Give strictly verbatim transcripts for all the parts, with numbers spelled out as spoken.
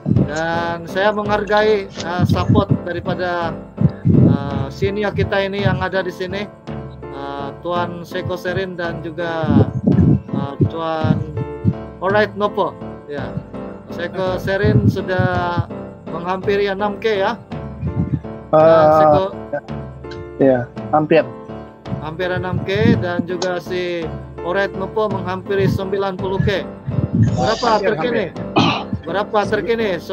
Dan saya menghargai uh, support daripada uh, senior kita ini yang ada di sini, uh, Tuan Seko Serin dan juga uh, Tuan Alright Nopo. Ya, Seko Serin sudah menghampiri enam K ya. Dan Seko, ya, hampir. Hampir enam K dan juga si Alright Nopo menghampiri sembilan puluh K. Berapa terkini? Berapa terkini? So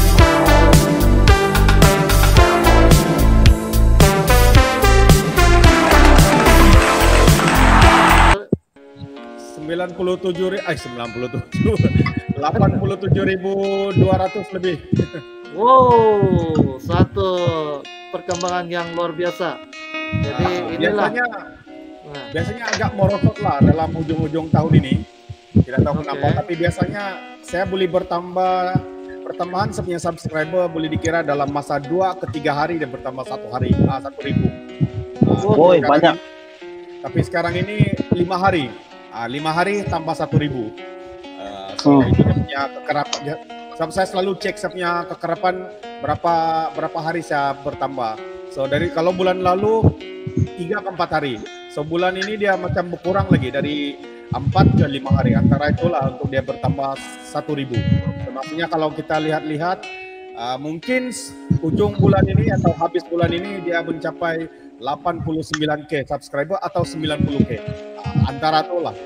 sembilan puluh tujuh ribu, eh sembilan puluh tujuh, delapan puluh tujuh ribu dua ratus lebih. Wow, satu perkembangan yang luar biasa. Jadi nah, inilah. Biasanya, nah. biasanya agak merosot lah dalam ujung-ujung tahun ini. Tidak tahu okay. kenapa, tapi biasanya saya boleh bertambah pertambahan sepunya subscriber boleh dikira dalam masa dua ke tiga hari dan bertambah satu hari, ah, satu ribu. Nah, Woi, banyak. Ini, tapi sekarang ini lima hari. Uh, lima hari tambah satu ribu. Uh, so hmm. itu punya kekerapan. Saya selalu cek saya punya kekerapan berapa berapa hari saya bertambah. So dari kalau bulan lalu tiga ke empat hari. So bulan ini dia macam berkurang lagi dari empat ke lima hari. Antara itulah untuk dia bertambah satu ribu. So, maksudnya kalau kita lihat-lihat uh, mungkin ujung bulan ini atau habis bulan ini dia mencapai delapan puluh sembilan K subscriber atau sembilan puluh K. Antara itu lah.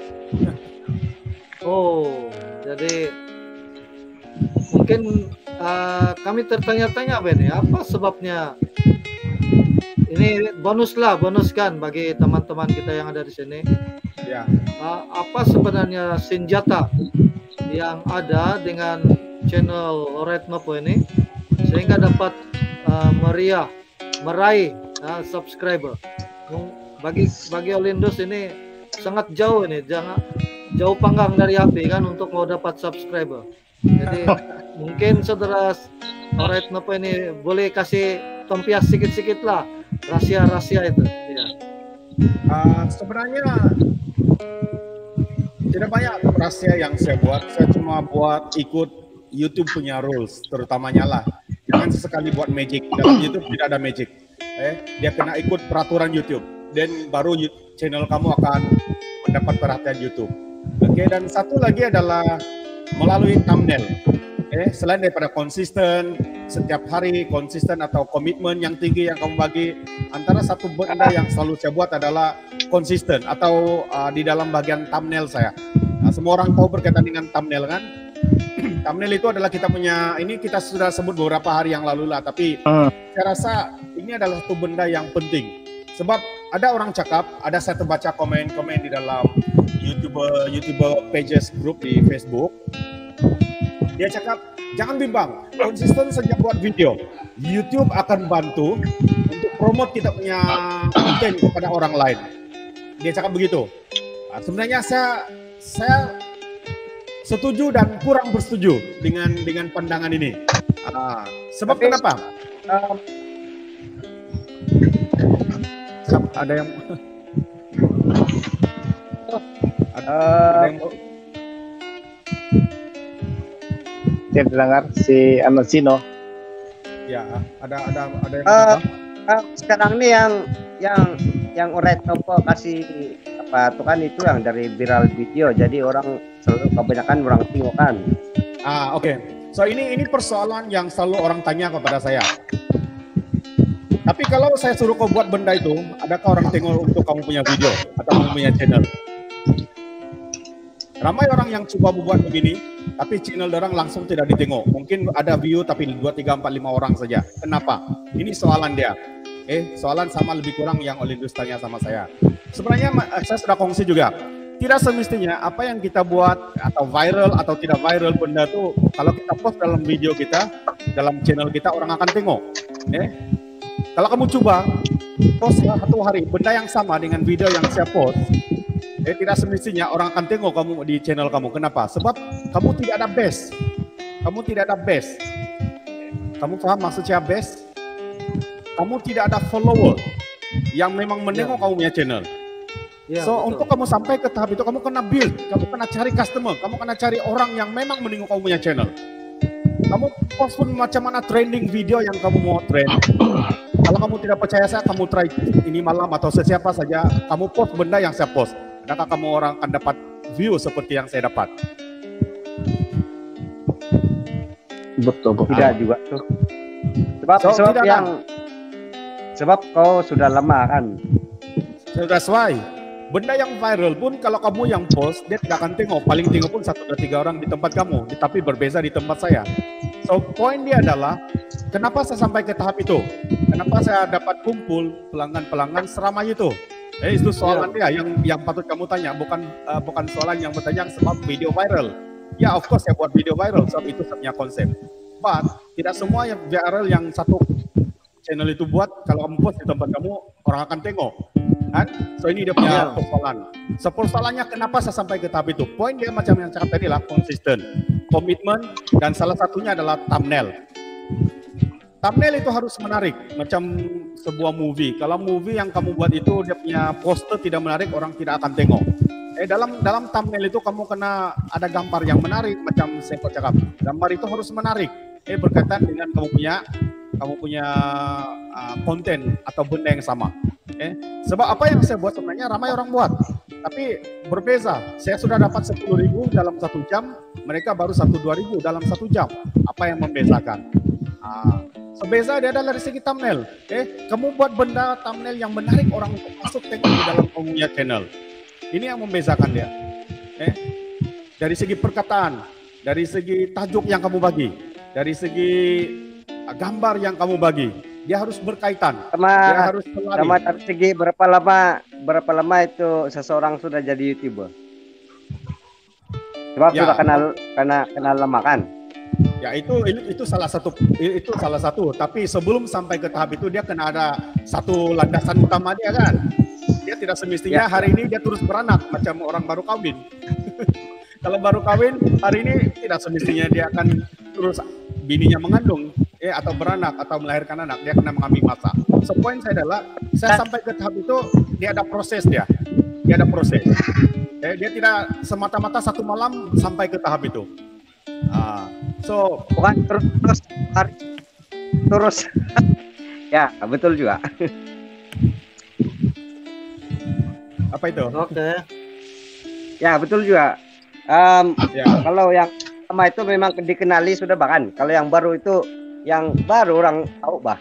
Oh, jadi mungkin uh, kami tertanya-tanya Ben, ya, apa sebabnya? Ini bonus lah, bonus kan bagi teman-teman kita yang ada di sini. Ya. Uh, apa sebenarnya senjata yang ada dengan channel Alright Nopo ini sehingga dapat uh, meriah, meraih uh, subscriber? Bagi bagi Olindus ini sangat jauh ini, jangan jauh panggang dari api kan untuk mau dapat subscriber. Jadi mungkin saudara Alright Nopo ini boleh kasih tempias sedikit-sedikit lah rahasia-rahasia itu. Ya. Uh, sebenarnya tidak banyak rahasia yang saya buat. Saya cuma buat ikut YouTube punya rules, terutamanya lah. Jangan sesekali buat magic. Dalam YouTube tidak ada magic. Eh, dia kena ikut peraturan YouTube. Dan baru channel kamu akan mendapat perhatian YouTube. Oke, okay, dan satu lagi adalah melalui thumbnail. Eh, selain daripada konsisten setiap hari, konsisten atau komitmen yang tinggi yang kamu bagi, antara satu benda yang selalu saya buat adalah konsisten atau uh, di dalam bagian thumbnail saya. Nah, semua orang tahu berkaitan dengan thumbnail kan? Thumbnail itu adalah kita punya, ini kita sudah sebut beberapa hari yang lalu lah, tapi hmm. saya rasa ini adalah satu benda yang penting. Sebab ada orang cakap, ada saya terbaca komen-komen di dalam YouTuber, YouTuber pages group di Facebook. Dia cakap, jangan bimbang, konsisten saja buat video. YouTube akan bantu untuk promote kita punya konten kepada orang lain. Dia cakap begitu. Nah, sebenarnya saya saya setuju dan kurang bersetuju dengan dengan pandangan ini. Nah, sebab Tapi, kenapa? Um, ada yang ada, uh, ada yang saya dengar si Amasino. Ya, ada ada ada yang uh, uh, sekarang ini yang yang yang Alright Nopo kasih apa tuh kan itu yang dari viral video, jadi orang selalu kebanyakan orang tengok kan. Ah, oke. Okay. So ini ini persoalan yang selalu orang tanya kepada saya. Tapi kalau saya suruh kau buat benda itu, adakah orang tengok untuk kamu punya video atau kamu punya channel? Ramai orang yang coba membuat begini, tapi channel orang langsung tidak ditengok. Mungkin ada view tapi dua, tiga, empat, lima orang saja. Kenapa? Ini soalan dia. Eh, soalan sama lebih kurang yang Olindus tanya sama saya. Sebenarnya saya sudah kongsi juga. Tidak semestinya apa yang kita buat atau viral atau tidak viral benda itu, kalau kita post dalam video kita, dalam channel kita, orang akan tengok. Eh, kalau kamu coba post satu hari benda yang sama dengan video yang saya post, eh tidak semestinya orang akan tengok kamu di channel kamu. Kenapa? Sebab kamu tidak ada base. Kamu tidak ada base. Kamu paham maksudnya base? Kamu tidak ada follower yang memang menengok ya. Kamu punya channel. Ya, so betul. Untuk kamu sampai ke tahap itu, kamu kena build, kamu kena cari customer, kamu kena cari orang yang memang menengok kamu punya channel. Kamu post pun macam mana trending video yang kamu mau trend. Kalau kamu tidak percaya saya, kamu try ini malam atau sesiapa saja, kamu post benda yang saya post. Adakah kamu orang akan dapat view seperti yang saya dapat? Betul, betul. Tidak juga tuh. Sebab So, sebab tidak yang sebab kau sudah lama kan. So that's why. Benda yang viral pun kalau kamu yang post, dia tidak akan tengok. Paling tengok pun satu atau tiga orang di tempat kamu, tapi berbeza di tempat saya. So poin dia adalah, kenapa saya sampai ke tahap itu? Kenapa saya dapat kumpul pelanggan-pelanggan seramai itu? Eh itu soalan dia yang yang patut kamu tanya, bukan uh, bukan soalan yang bertanya sebab video viral. Ya of course saya buat video viral, sebab itu sebenarnya konsep. But tidak semua yang viral yang satu channel itu buat, kalau kamu post di tempat kamu, orang akan tengok. Kan? So ini dia punya persoalan. So persoalannya kenapa saya sampai ke tahap itu? Poin dia macam yang cakap tadi lah, konsisten, komitmen, dan salah satunya adalah thumbnail. Thumbnail itu harus menarik, macam sebuah movie. Kalau movie yang kamu buat itu dia punya poster tidak menarik, orang tidak akan tengok. Eh dalam dalam thumbnail itu kamu kena ada gambar yang menarik, macam saya cakap. Gambar itu harus menarik. Eh berkaitan dengan kamu punya kamu punya uh, konten atau benda yang sama. Eh, sebab apa yang saya buat sebenarnya ramai orang buat, tapi berbeza. Saya sudah dapat sepuluh ribu dalam satu jam, mereka baru satu dua ribu dalam satu jam. Apa yang membezakan? Ah, sebeza dia adalah dari segi thumbnail. Eh, kamu buat benda thumbnail yang menarik orang untuk masuk tengok di dalam kamu punya channel. Ini yang membezakan dia. Eh, dari segi perkataan, dari segi tajuk yang kamu bagi, dari segi gambar yang kamu bagi, dia harus berkaitan. Sama, dia harus pelari. Sama dari segi berapa lama berapa lama itu seseorang sudah jadi YouTuber? Sebab Ya. sudah kenal karena kenal lama kan? Ya itu, itu itu salah satu itu salah satu. Tapi sebelum sampai ke tahap itu dia kena ada satu landasan utama dia kan. Dia tidak semestinya Ya. hari ini dia terus beranak macam orang baru kawin. Kalau baru kawin hari ini tidak semestinya dia akan terus bininya mengandung eh atau beranak atau melahirkan anak, dia kena mengambil masa. So poin saya adalah saya sampai ke tahap itu dia ada proses dia. Dia ada proses. Eh, dia tidak semata-mata satu malam sampai ke tahap itu. Ah, so Bukan terus terus terus. Ya betul juga. apa itu? Oke. Ya betul juga. Um, Ya. Kalau yang lama itu memang dikenali sudah bahkan. Kalau yang baru itu yang baru orang tahu bah.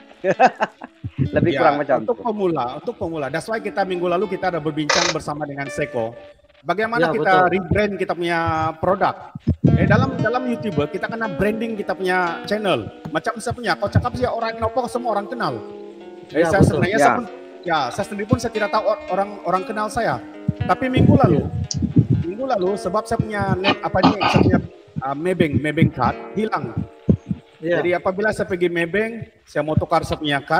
Lebih Ya, kurang macam untuk itu. pemula, untuk pemula. That's why kita minggu lalu kita ada berbincang bersama dengan Seko. Bagaimana Ya, kita betul. rebrand kita punya produk. Eh dalam dalam YouTuber kita kena branding kita punya channel. Macam saya punya, kau cakap sih orang Nopo semua orang kenal. Eh Ya, saya betul. sebenarnya Ya. saya pun, ya saya sendiri pun saya tidak tahu or- orang orang kenal saya. Tapi minggu lalu, minggu lalu sebab saya punya net, apa ini saya punya uh, Maybank Maybank card hilang. Iya. Jadi apabila saya pergi Maybank, saya mau tukar saya punya card.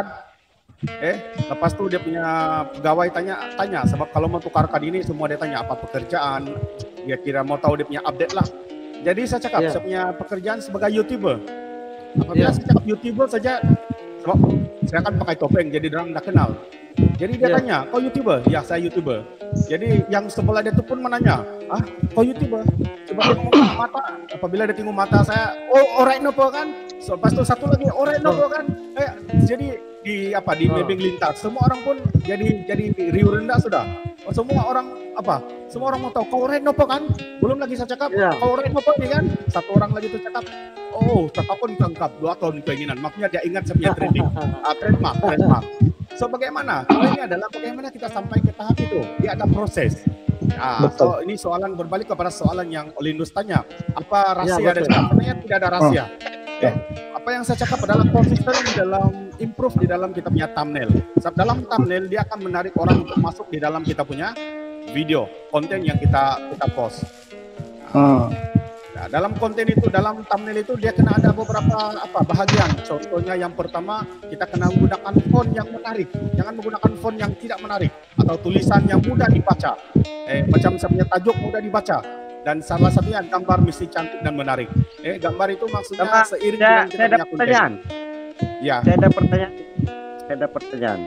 Eh, lepas tu dia punya pegawai tanya, tanya sebab kalau mau tukar card ini semua dia tanya apa pekerjaan, dia kira mau tahu dia punya update lah. Jadi saya cakap Yeah. saya punya pekerjaan sebagai YouTuber. Apabila Yeah. saya cakap YouTuber saja, sebab saya akan pakai topeng jadi orang dah kenal. Jadi dia Yeah. tanya, kau YouTuber? Ya saya YouTuber. Jadi yang sebelah dia tu pun menanya, ah kau YouTuber? Coba tengok mata. Apabila dia tengok mata saya, oh alright nopo kan? So, lepas tu satu lagi, alright nopo kan? Eh, jadi di apa di Oh. Maybank lintas, semua orang pun jadi jadi riuh rendah sudah. Oh, semua orang apa? Semua orang mau tahu kau alright nopo kan? Belum lagi saya cakap, Yeah. kau alright nopo ni kan? Satu orang lagi tu cakap, oh cakap pun tangkap dua tahun keinginan. Maksudnya dia ingat saya punya trending, uh, trademark, trademark. So bagaimana? Ini adalah bagaimana kita sampai ke tahap itu. Dia ada proses. Ah, so ini soalan berbalik kepada soalan yang Olindus tanya. Apa rahasia Ya, dari betul. sebenarnya tidak ada rahasia. Eh, apa yang saya cakap adalah konsisten di dalam improve di dalam kita punya thumbnail. Sebab dalam thumbnail dia akan menarik orang untuk masuk di dalam kita punya video, konten yang kita kita post. Hmm. Nah, dalam konten itu, dalam thumbnail itu dia kena ada beberapa apa bahagian. Contohnya yang pertama kita kena menggunakan font yang menarik. Jangan menggunakan font yang tidak menarik atau tulisan yang mudah dibaca. Eh, macam saya punya tajuk mudah dibaca. Dan salah satunya gambar mesti cantik dan menarik. Eh, gambar itu maksudnya Sama, seiring saya, dengan kita saya ada punya konten. pertanyaan. Ya, Saya ada pertanyaan. Saya ada pertanyaan.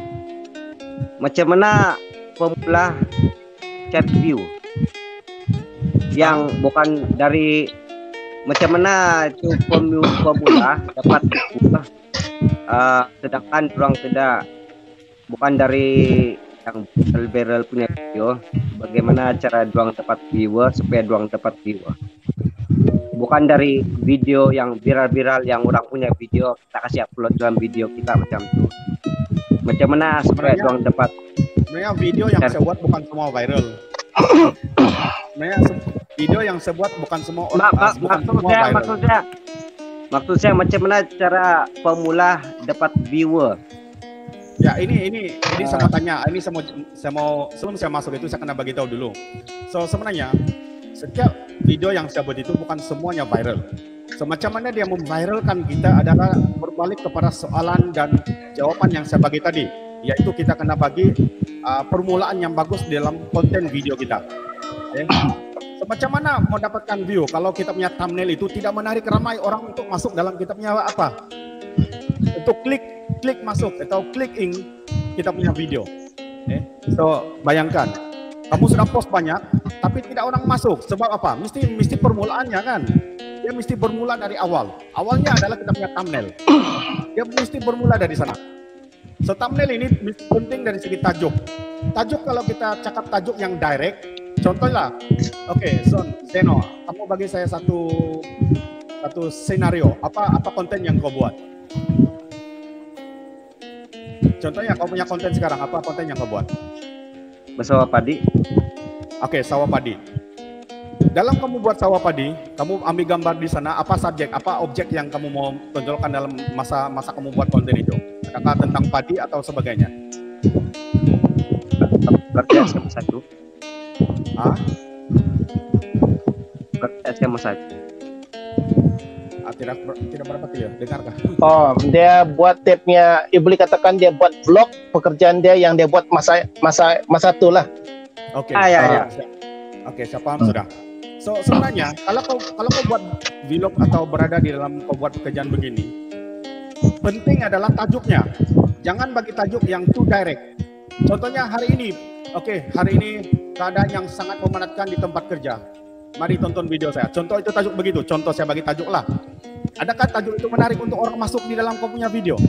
Macam mana pemula chat view yang bukan dari macam mana itu pemula dapat uh, sedangkan orang tidak bukan dari yang viral punya video, bagaimana cara doang dapat viewer supaya doang dapat viewer, bukan dari video yang viral-viral yang orang punya video kita kasih upload dalam video kita macam itu. Macam mana supaya doang dapat? Sebenarnya video yang saya buat bukan semua viral. Sebenarnya video yang saya buat bukan semua orang, Ma, ma, bukan maksud semua saya, viral. maksud saya, maksud saya macam mana cara pemula dapat viewer? Ya ini ini ini saya mau tanya, ini saya mau saya mau sebelum saya masuk itu saya kena bagi tahu dulu. So sebenarnya setiap video yang saya buat itu bukan semuanya viral. So macam mana dia memviralkan kita adalah berbalik kepada soalan dan jawaban yang saya bagi tadi, yaitu kita kena bagi uh, permulaan yang bagus dalam konten video kita. Okay. So, macam mana mau dapatkan view kalau kita punya thumbnail itu tidak menarik ramai orang untuk masuk dalam kita punya apa? Untuk klik klik masuk atau klik in kita punya video. Okay. So bayangkan kamu sudah post banyak tapi tidak orang masuk, sebab apa? Mesti mesti permulaannya kan. Dia mesti bermula dari awal. Awalnya adalah kita punya thumbnail. Dia mesti bermula dari sana. So thumbnail ini penting dari segi tajuk. Tajuk kalau kita cakap tajuk yang direct, contohnya, oke, okay, Son, Zeno, kamu bagi saya satu satu skenario. Apa apa konten yang kau buat? Contohnya kau punya konten sekarang, apa konten yang kau buat? Bersama padi. Oke, okay, sawah padi. Dalam kamu buat sawah padi, kamu ambil gambar di sana, apa subjek, apa objek yang kamu mau tonjolkan dalam masa masa kamu buat konten itu? Adakah tentang padi atau sebagainya? Kerja sama satu. Ah? Kerja sama satu. Ah, tidak tidak berapa ya? Dengarkah? Oh, dia buat tipnya, ibu boleh katakan dia buat vlog pekerjaan dia yang dia buat masa masa masa itu lah. Oke. Okay. Ah, ya, ya. Oke, okay, saya paham hmm. sudah. So sebenarnya kalau kau kalau kau buat vlog atau berada di dalam kau buat pekerjaan begini, penting adalah tajuknya. Jangan bagi tajuk yang too direct. Contohnya hari ini, oke, okay, hari ini keadaan yang sangat memenatkan di tempat kerja. Mari tonton video saya. Contoh itu tajuk begitu. Contoh saya bagi tajuk lah. Adakah tajuk itu menarik untuk orang masuk di dalam kau punya video?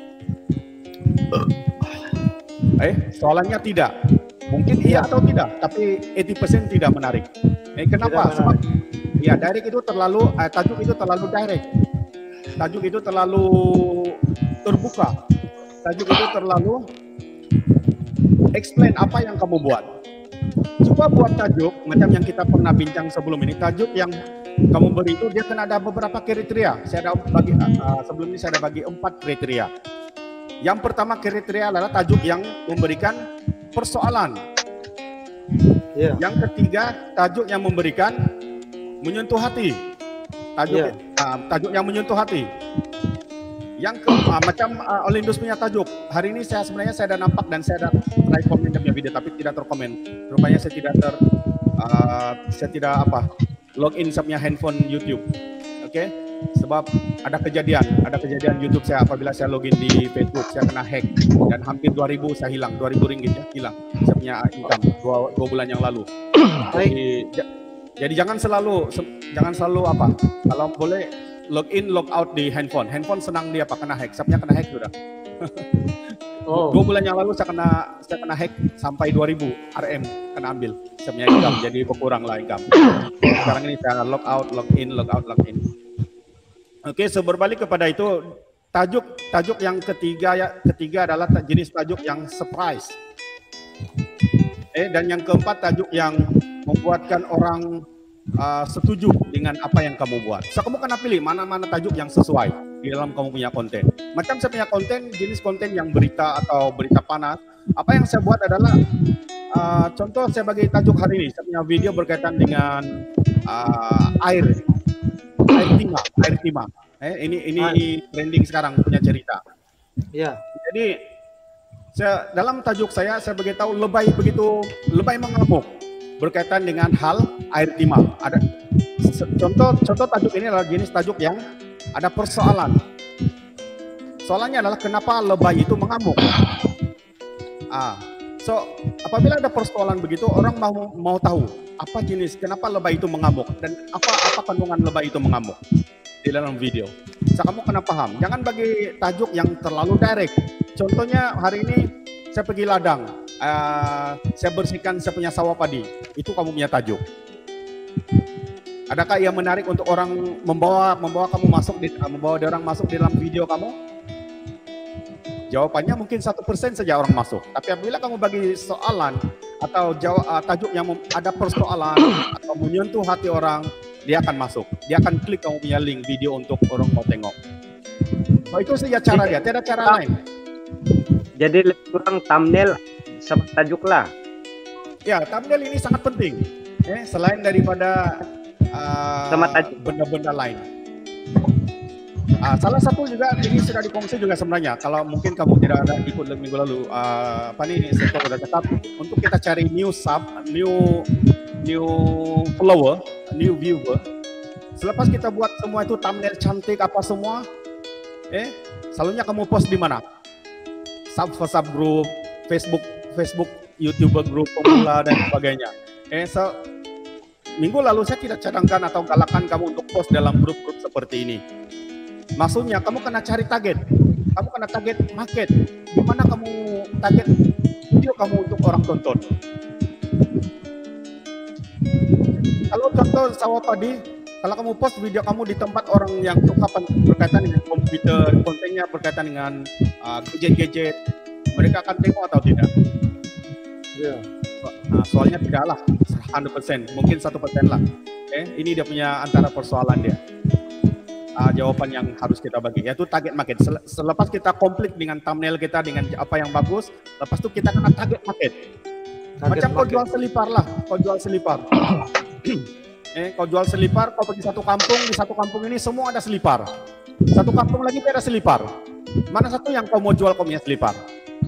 Eh, soalannya tidak. Mungkin iya atau tidak, tapi delapan puluh persen tidak menarik. Eh, kenapa? Sebab ya direct itu terlalu, eh, tajuk itu terlalu direct. Tajuk itu terlalu terbuka. Tajuk itu terlalu explain apa yang kamu buat. Coba buat tajuk macam yang kita pernah bincang sebelum ini. Tajuk yang kamu beri itu dia kena ada beberapa kriteria. Saya ada bagi uh, sebelum ini saya ada bagi empat kriteria. Yang pertama kriteria adalah tajuk yang memberikan persoalan. Yeah. Yang ketiga tajuk yang memberikan menyentuh hati. Tajuk yeah. uh, tajuk yang menyentuh hati. Yang ke uh, macam uh, Olindus punya tajuk. Hari ini saya sebenarnya saya ada nampak dan saya ada try komen punya video tapi tidak terkomen. Rupanya saya tidak ter uh, saya tidak apa login saya punya handphone YouTube. Oke? Okay? Sebab ada kejadian, ada kejadian YouTube saya apabila saya login di Facebook saya kena hack dan hampir dua ribu saya hilang, dua ribu ringgit ya hilang. Saya punya income dua, dua bulan yang lalu. Jadi, jadi jangan selalu se, jangan selalu apa? Kalau boleh login log out di handphone. Handphone senang dia apa kena hack. Saya punya kena hack sudah. Oh. Dua bulan yang lalu saya kena saya kena hack sampai dua ribu R M kena ambil. Saya punya income jadi berkurang lah income. Sekarang ini saya log out, log in, log out, log in. Oke, so berbalik kepada itu tajuk tajuk yang ketiga ya ketiga adalah jenis tajuk yang surprise. Eh dan yang keempat tajuk yang membuatkan orang uh, setuju dengan apa yang kamu buat. So kamu kena pilih mana-mana tajuk yang sesuai di dalam kamu punya konten. Macam saya punya konten jenis konten yang berita atau berita panas. Apa yang saya buat adalah uh, contoh saya bagi tajuk hari ini saya punya video berkaitan dengan uh, air. Air timah, air timah. Eh, ini ini ah. trending sekarang punya cerita. Ya. Jadi saya, dalam tajuk saya saya bagi tahu lebay begitu lebay mengamuk berkaitan dengan hal air timah. Ada contoh contoh tajuk ini adalah jenis tajuk yang ada persoalan. Soalannya adalah kenapa lebay itu mengamuk. Ah, so apabila ada persoalan begitu orang mau mau tahu apa jenis, kenapa lebah itu mengamuk dan apa apa kandungan lebah itu mengamuk di dalam video. So, kamu kena paham. Jangan bagi tajuk yang terlalu direct. Contohnya hari ini saya pergi ladang, uh, saya bersihkan saya punya sawah padi. Itu kamu punya tajuk. Adakah yang menarik untuk orang membawa membawa kamu masuk di membawa orang masuk di dalam video kamu? Jawabannya mungkin satu persen saja orang masuk. Tapi apabila kamu bagi soalan atau jawab uh, tajuk yang ada persoalan atau menyentuh hati orang, dia akan masuk. Dia akan klik kamu punya link video untuk orang mau tengok. Oh, itu saja cara dia, tidak ada cara lain. Jadi lebih kurang thumbnail sama tajuk lah. Ya, thumbnail ini sangat penting. Eh, selain daripada uh, sama tajuk benda-benda lain. Uh, salah satu juga ini sudah dikongsi juga sebenarnya. Kalau mungkin kamu tidak ada ikut minggu lalu, uh, apa nih? Saya sudah cakap untuk kita cari new sub, new new follower, new viewer. Selepas kita buat semua itu thumbnail cantik apa semua, eh, selalunya kamu post di mana? Sub sub group, Facebook, Facebook, YouTuber group pemula dan sebagainya. Eh, so, minggu lalu saya tidak cadangkan atau galakan kamu untuk post dalam grup-grup seperti ini. Maksudnya kamu kena cari target, kamu kena target market, di mana kamu target video kamu untuk orang tonton. Kalau contoh sawah padi, kalau kamu post video kamu di tempat orang yang suka berkaitan dengan komputer, kontennya berkaitan dengan uh, gadget-gadget, mereka akan tengok atau tidak? Ya. Nah, soalnya tidaklah seratus persen, mungkin satu persen lah. Eh, ini dia punya antara persoalan dia. Uh, jawaban yang harus kita bagi yaitu target market. Selepas kita komplit dengan thumbnail kita dengan apa yang bagus, lepas itu kita kena target market. Target Macam market. Kau jual selipar lah, kau jual selipar. eh, kau jual selipar, kau pergi satu kampung, di satu kampung ini semua ada selipar. Satu kampung lagi ada selipar. Mana satu yang kau mau jual kau punya selipar?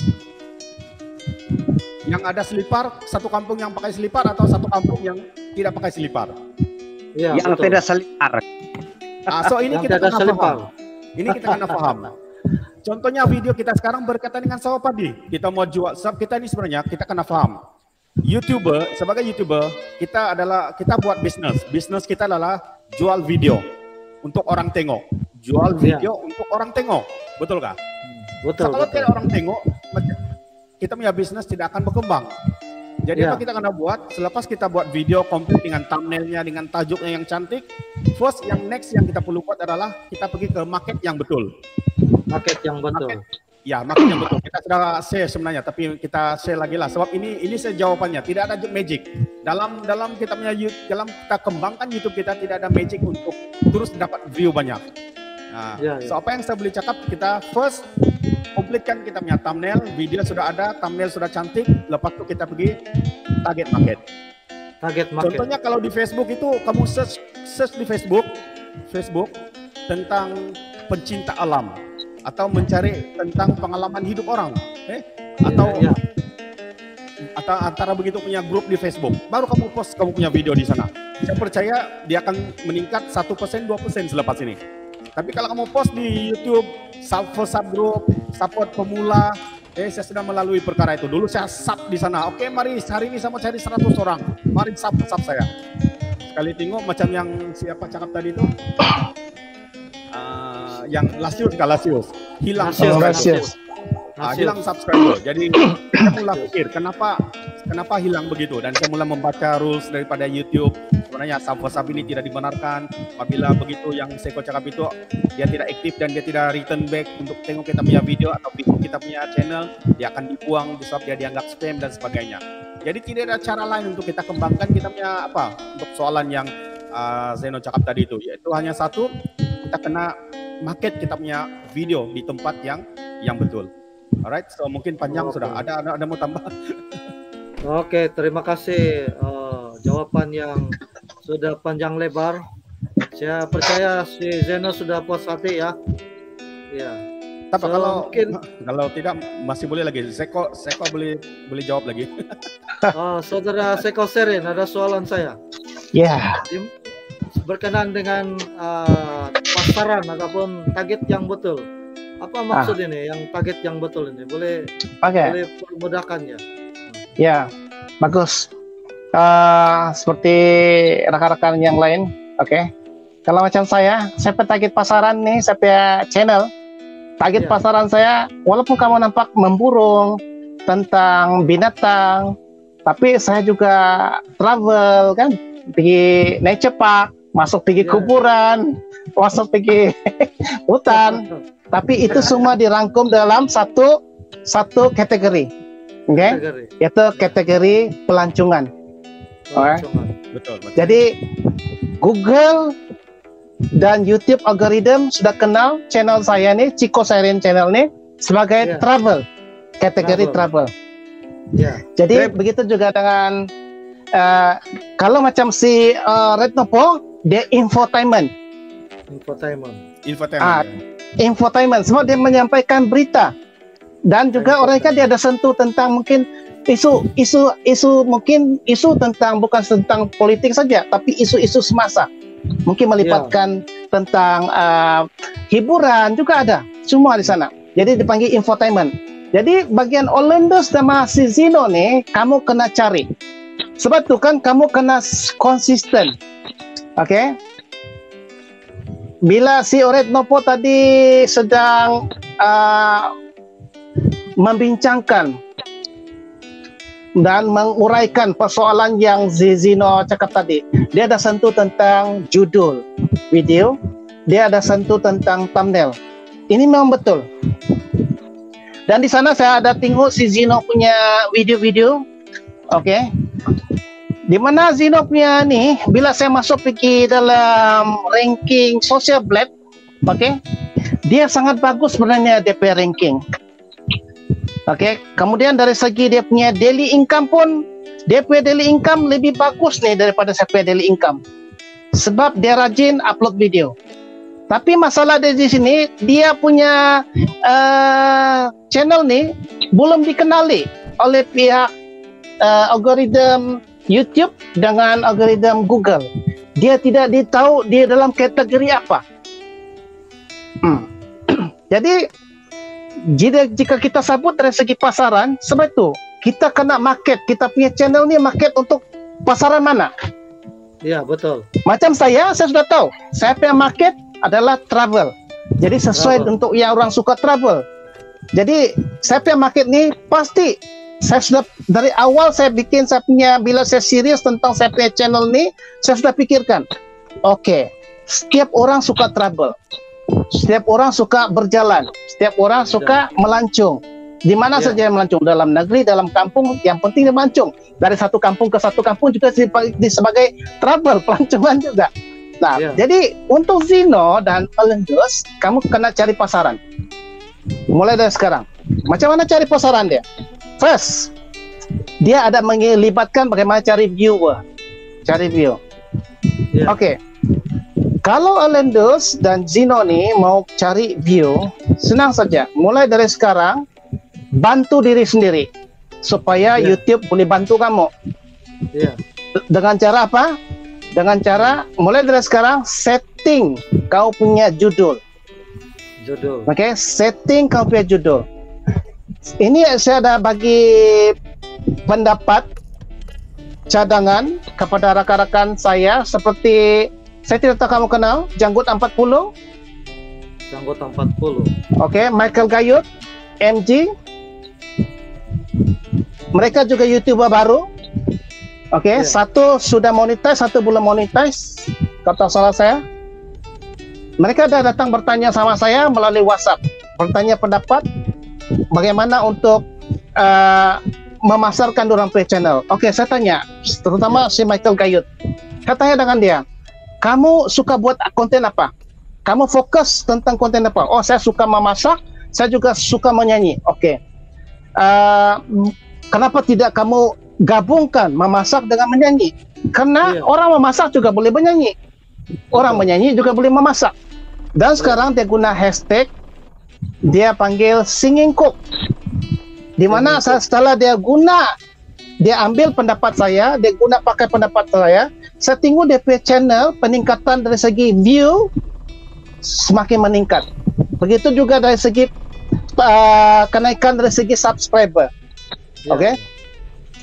Yang ada selipar, satu kampung yang pakai selipar atau satu kampung yang tidak pakai selipar? Ya, yang betul. Tidak selipar. Ah, so ini kita kena paham. Ini kita kena paham. Contohnya video kita sekarang berkaitan dengan sawah padi. Kita mau jual, kita ini sebenarnya kita kena paham. YouTuber, sebagai YouTuber, kita adalah kita buat bisnis. Bisnis kita adalah jual video untuk orang tengok. Jual video ya. Untuk orang tengok. Betul kah? Betul. So, kalau betul. tidak orang tengok, kita punya bisnis tidak akan berkembang. Jadi ya. Apa kita kena buat? Selepas kita buat video komplit dengan thumbnailnya, dengan tajuknya yang cantik, first yang next yang kita perlu buat adalah kita pergi ke market yang betul. Market yang betul. Market, ya, market yang betul. Kita sudah share sebenarnya, tapi kita share lagi lah. Sebab ini ini saya jawabannya. Tidak ada magic. Dalam dalam kita punya dalam kita kembangkan YouTube kita tidak ada magic untuk terus dapat view banyak. Nah, ya, ya. So apa yang saya boleh cakap, kita first komplitkan kita punya thumbnail, video sudah ada, thumbnail sudah cantik, lepas itu kita pergi target market. Target market. Contohnya kalau di Facebook itu kamu search search di Facebook, Facebook tentang pencinta alam atau mencari tentang pengalaman hidup orang, eh? Atau ya, ya. atau antara begitu punya grup di Facebook, baru kamu post kamu punya video di sana. Saya percaya dia akan meningkat satu persen dua persen selepas ini. Tapi kalau kamu post di YouTube, sub subgroup, support pemula, eh saya sudah melalui perkara itu. Dulu saya sub di sana. Oke, mari hari ini saya mau cari seratus orang. Mari sub sub saya. Sekali tengok macam yang siapa cakap tadi itu, uh, yang Lasius, kan Lasius, hilang Lasius. Uh, hilang subscriber. Jadi saya mulai pikir kenapa kenapa hilang begitu, dan saya mulai membaca rules daripada YouTube. Sebenarnya sub-sub ini tidak dibenarkan. Apabila begitu yang saya cakap itu dia tidak aktif dan dia tidak return back untuk tengok kita punya video atau kita punya channel, dia akan dibuang sebab dia dianggap spam dan sebagainya. Jadi tidak ada cara lain untuk kita kembangkan kita punya apa untuk soalan yang uh, Zeno cakap tadi itu, yaitu hanya satu, kita kena market kita punya video di tempat yang yang betul. Alright, so mungkin panjang. Okay. Sudah ada, ada ada mau tambah? Oke, terima kasih uh, jawaban yang sudah panjang lebar. Saya percaya si Zeno sudah puas hati ya. Ya. Tapi so, kalau mungkin kalau tidak masih boleh lagi. Seko Seko boleh boleh jawab lagi. uh, Saudara Seko Serin, ada soalan saya. Ya. Yeah. Berkenaan dengan uh, pasaran ataupun target yang betul. Apa maksud ah. ini yang target yang betul ini? Boleh okay. boleh permudahkan ya? Ya, bagus. uh, seperti rekan-rekan yang lain. Oke. Okay. Kalau macam saya, saya target pasaran nih, saya punya channel. Target Ya. pasaran saya, walaupun kamu nampak memburung tentang binatang, tapi saya juga travel kan, pergi nature park, masuk pergi Ya. kuburan, masuk pergi hutan. Tapi itu semua dirangkum dalam satu satu kategori, oke? Okay? Kategori. Yaitu kategori pelancongan. Alright. Pelancongan. Betul, betul. Jadi Google dan YouTube algoritma sudah kenal channel saya nih, Chico Siren channel nih sebagai Ya. travel, kategori travel. Ya. Jadi begitu juga dengan uh, kalau macam si uh, Red Nopo, dia infotainment, Infotainment. Infotainment. Ah. ya. infotainment, semua dia menyampaikan berita dan juga orang kan dia ada sentuh tentang mungkin isu isu isu mungkin isu tentang bukan tentang politik saja, tapi isu-isu semasa. Mungkin melibatkan tentang uh, hiburan juga ada, semua di sana. Jadi dipanggil infotainment. Jadi bagian Orlandos sama si Zino nih, kamu kena cari. Sebab itu kan kamu kena s- konsisten. Oke? Okay? Bila si Red Nopo tadi sedang uh, membincangkan dan menguraikan persoalan yang Zino cakap tadi, dia ada sentuh tentang judul video, dia ada sentuh tentang thumbnail. Ini memang betul. Dan di sana saya ada tengok si Zino punya video-video, oke? Okay? Di mana Zino punya ni, bila saya masuk pergi dalam ranking social blade, oke? Okay? Dia sangat bagus sebenarnya D P ranking. Oke, okay. Kemudian dari segi dia punya daily income pun, dia punya daily income lebih bagus nih daripada saya punya daily income. Sebab dia rajin upload video. Tapi masalah dia di sini, dia punya uh, channel nih belum dikenali oleh pihak uh, algoritma YouTube dengan algoritma Google. Dia tidak ditahu dia dalam kategori apa. Hmm. Jadi jika, jika kita sebut dari segi pasaran, sebab itu kita kena market, kita punya channel ni market untuk pasaran mana? Ya, betul. Macam saya, saya sudah tahu, saya punya market adalah travel. Jadi sesuai Travel. untuk yang orang suka travel. Jadi saya punya market ni pasti saya sudah dari awal saya bikin saya punya, bila saya serius tentang saya punya channel ni, saya sudah pikirkan, oke, okay, setiap orang suka travel. Setiap orang suka berjalan, setiap orang suka melancong. Di mana Ya. saja yang melancong, dalam negeri, dalam kampung, yang penting dia melancong. Dari satu kampung ke satu kampung juga di sebagai travel, pelancongan juga. Nah, Ya. jadi untuk Zino dan Orlandos, kamu kena cari pasaran. Mulai dari sekarang. Macam mana cari pasaran dia? First, dia ada melibatkan bagaimana cari viewer, cari view. Ya. Oke. Okay. Kalau Orlandos dan Zino nih mau cari view, senang saja. Mulai dari sekarang, bantu diri sendiri supaya Ya. YouTube boleh bantu kamu. Ya. Dengan cara apa? Dengan cara mulai dari sekarang setting kau punya judul. Judul. Oke, okay? Setting kau punya judul. Ini saya ada bagi pendapat cadangan kepada rakan-rakan saya seperti, saya tidak tahu kamu kenal Janggut empat puluh. Janggut empat puluh. Oke, okay, Michael Gayut, M G. Mereka juga YouTuber baru. Oke, okay, Ya. satu sudah monetize, satu belum monetize. Kata salah saya. Mereka dah datang bertanya sama saya melalui WhatsApp, bertanya pendapat bagaimana untuk uh, memasarkan dorang punya channel. Oke, okay, saya tanya, terutama si Michael Gayut. Saya tanya dengan dia, kamu suka buat konten apa? Kamu fokus tentang konten apa? Oh, saya suka memasak, saya juga suka menyanyi. Oke. Okay. Uh, kenapa tidak kamu gabungkan memasak dengan menyanyi? Karena Iya. orang memasak juga boleh menyanyi. Orang menyanyi juga boleh memasak. Dan sekarang dia guna hashtag, dia panggil singing cook. Di mana saya, setelah dia guna, dia ambil pendapat saya, dia guna pakai pendapat saya, saya tengok dia punya channel, peningkatan dari segi view semakin meningkat. Begitu juga dari segi uh, kenaikan dari segi subscriber. Ya. Oke.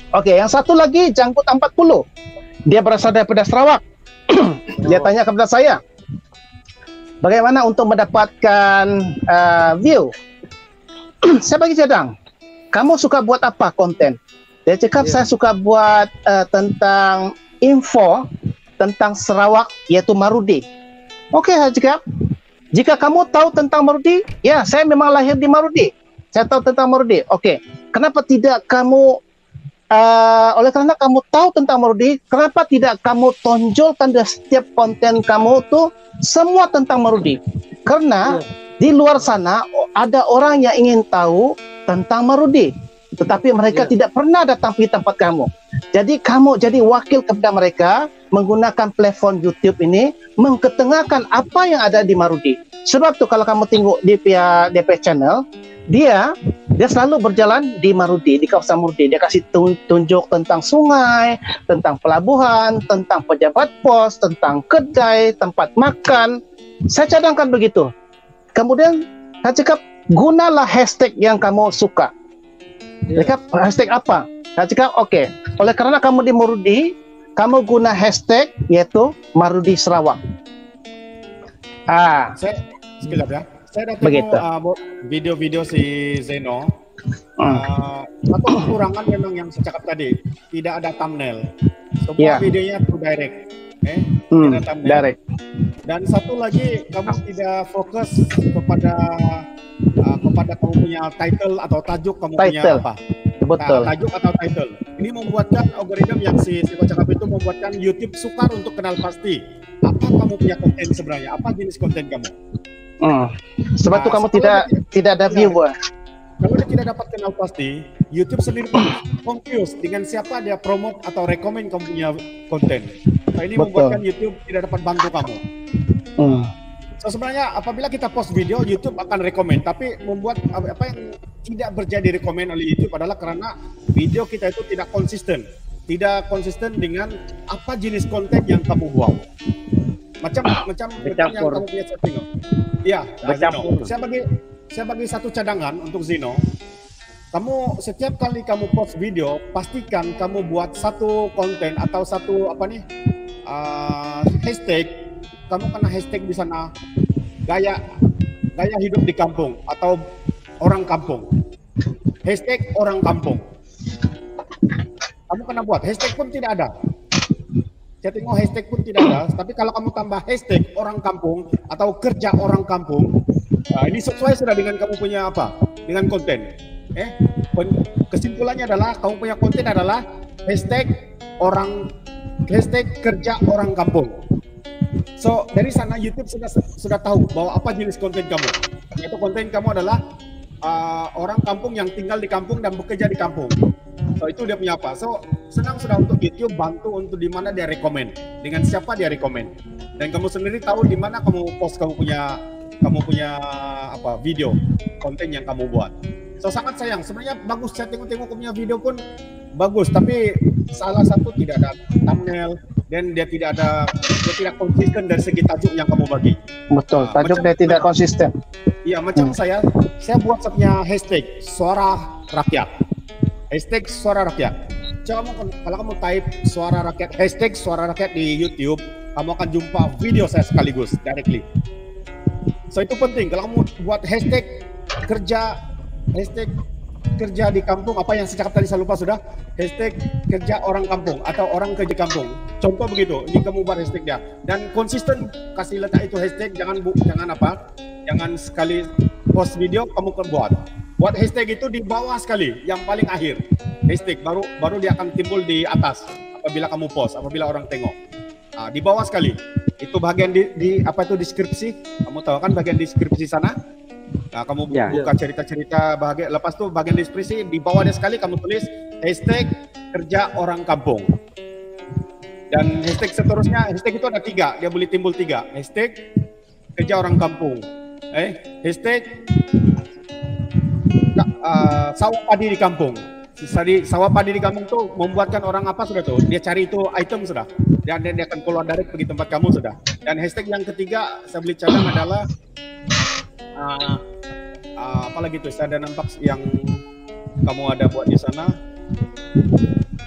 Oke, yang satu lagi Jangkut empat puluh. Dia berasal daripada Sarawak. Dia tanya kepada saya, bagaimana untuk mendapatkan uh, view? Saya bagi cadang, kamu suka buat apa konten? Dia cakap, yeah. saya suka buat uh, tentang info tentang Sarawak, yaitu Marudi. Oke, saya cakap, jika kamu tahu tentang Marudi, ya saya memang lahir di Marudi. Saya tahu tentang Marudi. Oke, kenapa tidak kamu, uh, oleh karena kamu tahu tentang Marudi, kenapa tidak kamu tonjolkan di setiap konten kamu tuh semua tentang Marudi? Karena yeah. di luar sana ada orang yang ingin tahu tentang Marudi, tetapi mereka yeah. tidak pernah datang ke tempat kamu. Jadi kamu jadi wakil kepada mereka menggunakan platform YouTube ini, mengketengahkan apa yang ada di Marudi. Sebab tu kalau kamu tengok di pihak D P channel, dia dia selalu berjalan di Marudi, di kawasan Marudi. Dia kasih tunjuk tentang sungai, tentang pelabuhan, tentang pejabat pos, tentang kedai, tempat makan. Saya cadangkan begitu. Kemudian saya cakap, gunalah hashtag yang kamu suka. Dia cakap, hashtag apa? Saya cakap, oke, okay. oleh karena kamu di Marudi, kamu guna hashtag yaitu Marudi Sarawak. Ah, saya sekilap ya. Saya dah tengok uh, video-video si Zeno. Hmm. Uh, satu kekurangan memang yang saya cakap tadi, tidak ada thumbnail. Semua yeah. videonya to direct. Eh, hmm, direct. Dan satu lagi, kamu tidak fokus kepada uh, kepada kamu punya title atau tajuk kamu title. punya apa. Betul. Nah, tajuk atau title. Ini membuatkan algoritma yang si Siko cakap itu membuatkan YouTube sukar untuk kenal pasti apa kamu punya konten sebenarnya, apa jenis konten kamu. Hmm. Sebab itu nah, kamu tidak dia, tidak ada viewer. Kalau dia tidak dapat kenal pasti, YouTube sendiri pun confused dengan siapa dia promote atau rekomend kamu punya konten. Nah, ini Betul. membuatkan YouTube tidak dapat bantu kamu. Hmm. So sebenarnya apabila kita post video, YouTube akan rekomend, tapi membuat apa yang tidak berjadi rekomend oleh YouTube adalah karena video kita itu tidak konsisten, tidak konsisten dengan apa jenis konten yang kamu buat. Macam macam yang kamu punya setting. Iya, nah, saya bagi saya bagi satu cadangan untuk Zeno. Kamu setiap kali kamu post video, pastikan kamu buat satu konten atau satu apa nih uh, hashtag. Kamu kena hashtag di sana gaya gaya hidup di kampung atau orang kampung. Hashtag orang kampung. Kamu kena buat hashtag pun tidak ada. Saya tengok hashtag pun tidak ada. Tapi kalau kamu tambah hashtag orang kampung atau kerja orang kampung, nah ini sesuai sudah dengan kamu punya apa? Dengan konten. Eh, kesimpulannya adalah kamu punya konten adalah hashtag orang hashtag kerja orang kampung. So dari sana YouTube sudah sudah tahu bahwa apa jenis konten kamu. Yaitu konten kamu adalah uh, orang kampung yang tinggal di kampung dan bekerja di kampung. So itu dia punya apa. So senang sudah untuk YouTube bantu untuk di mana dia rekomend, dengan siapa dia rekomend. Dan kamu sendiri tahu di mana kamu post kamu punya kamu punya apa video konten yang kamu buat. So sangat sayang. Sebenarnya bagus, saya tengok-tengok punya video pun bagus, tapi salah satu tidak ada thumbnail dan dia tidak ada dia tidak konsisten dari segi tajuk yang kamu bagi. Betul, tajuk nah, dia tidak konsisten. Iya, macam hmm. saya saya buat punya hashtag suara rakyat. Hashtag suara rakyat. Coba kalau kamu type suara rakyat, hashtag suara rakyat di YouTube, kamu akan jumpa video saya sekaligus directly. So itu penting. Kalau kamu buat hashtag kerja, hashtag kerja di kampung, apa yang saya cakap tadi saya lupa sudah, hashtag kerja orang kampung atau orang kerja kampung. Contoh begitu, ini kamu buat hashtag dia dan konsisten kasih letak itu hashtag, jangan bu, jangan apa, jangan sekali post video kamu kan buat. Buat hashtag itu di bawah sekali, yang paling akhir. Hashtag baru baru dia akan timbul di atas apabila kamu post, apabila orang tengok. Nah, di bawah sekali. Itu bagian di, di apa itu deskripsi. Kamu tahu kan bagian deskripsi sana? Nah, kamu ya, buka cerita-cerita bahagian lepas tuh bagian deskripsi di bawahnya sekali kamu tulis hashtag kerja orang kampung. Dan hashtag seterusnya, hashtag itu ada tiga, dia boleh timbul tiga. Hashtag kerja orang kampung. Eh, hashtag uh, sawah padi di kampung. Tadi sawah padi di kampung tuh membuatkan orang apa sudah tuh? Dia cari itu item sudah. Dan dia, dia akan keluar direct pergi tempat kamu sudah. Dan hashtag yang ketiga saya beli cadang adalah uh, uh, apa lagi tuh? Saya ada nampak yang kamu ada buat di sana.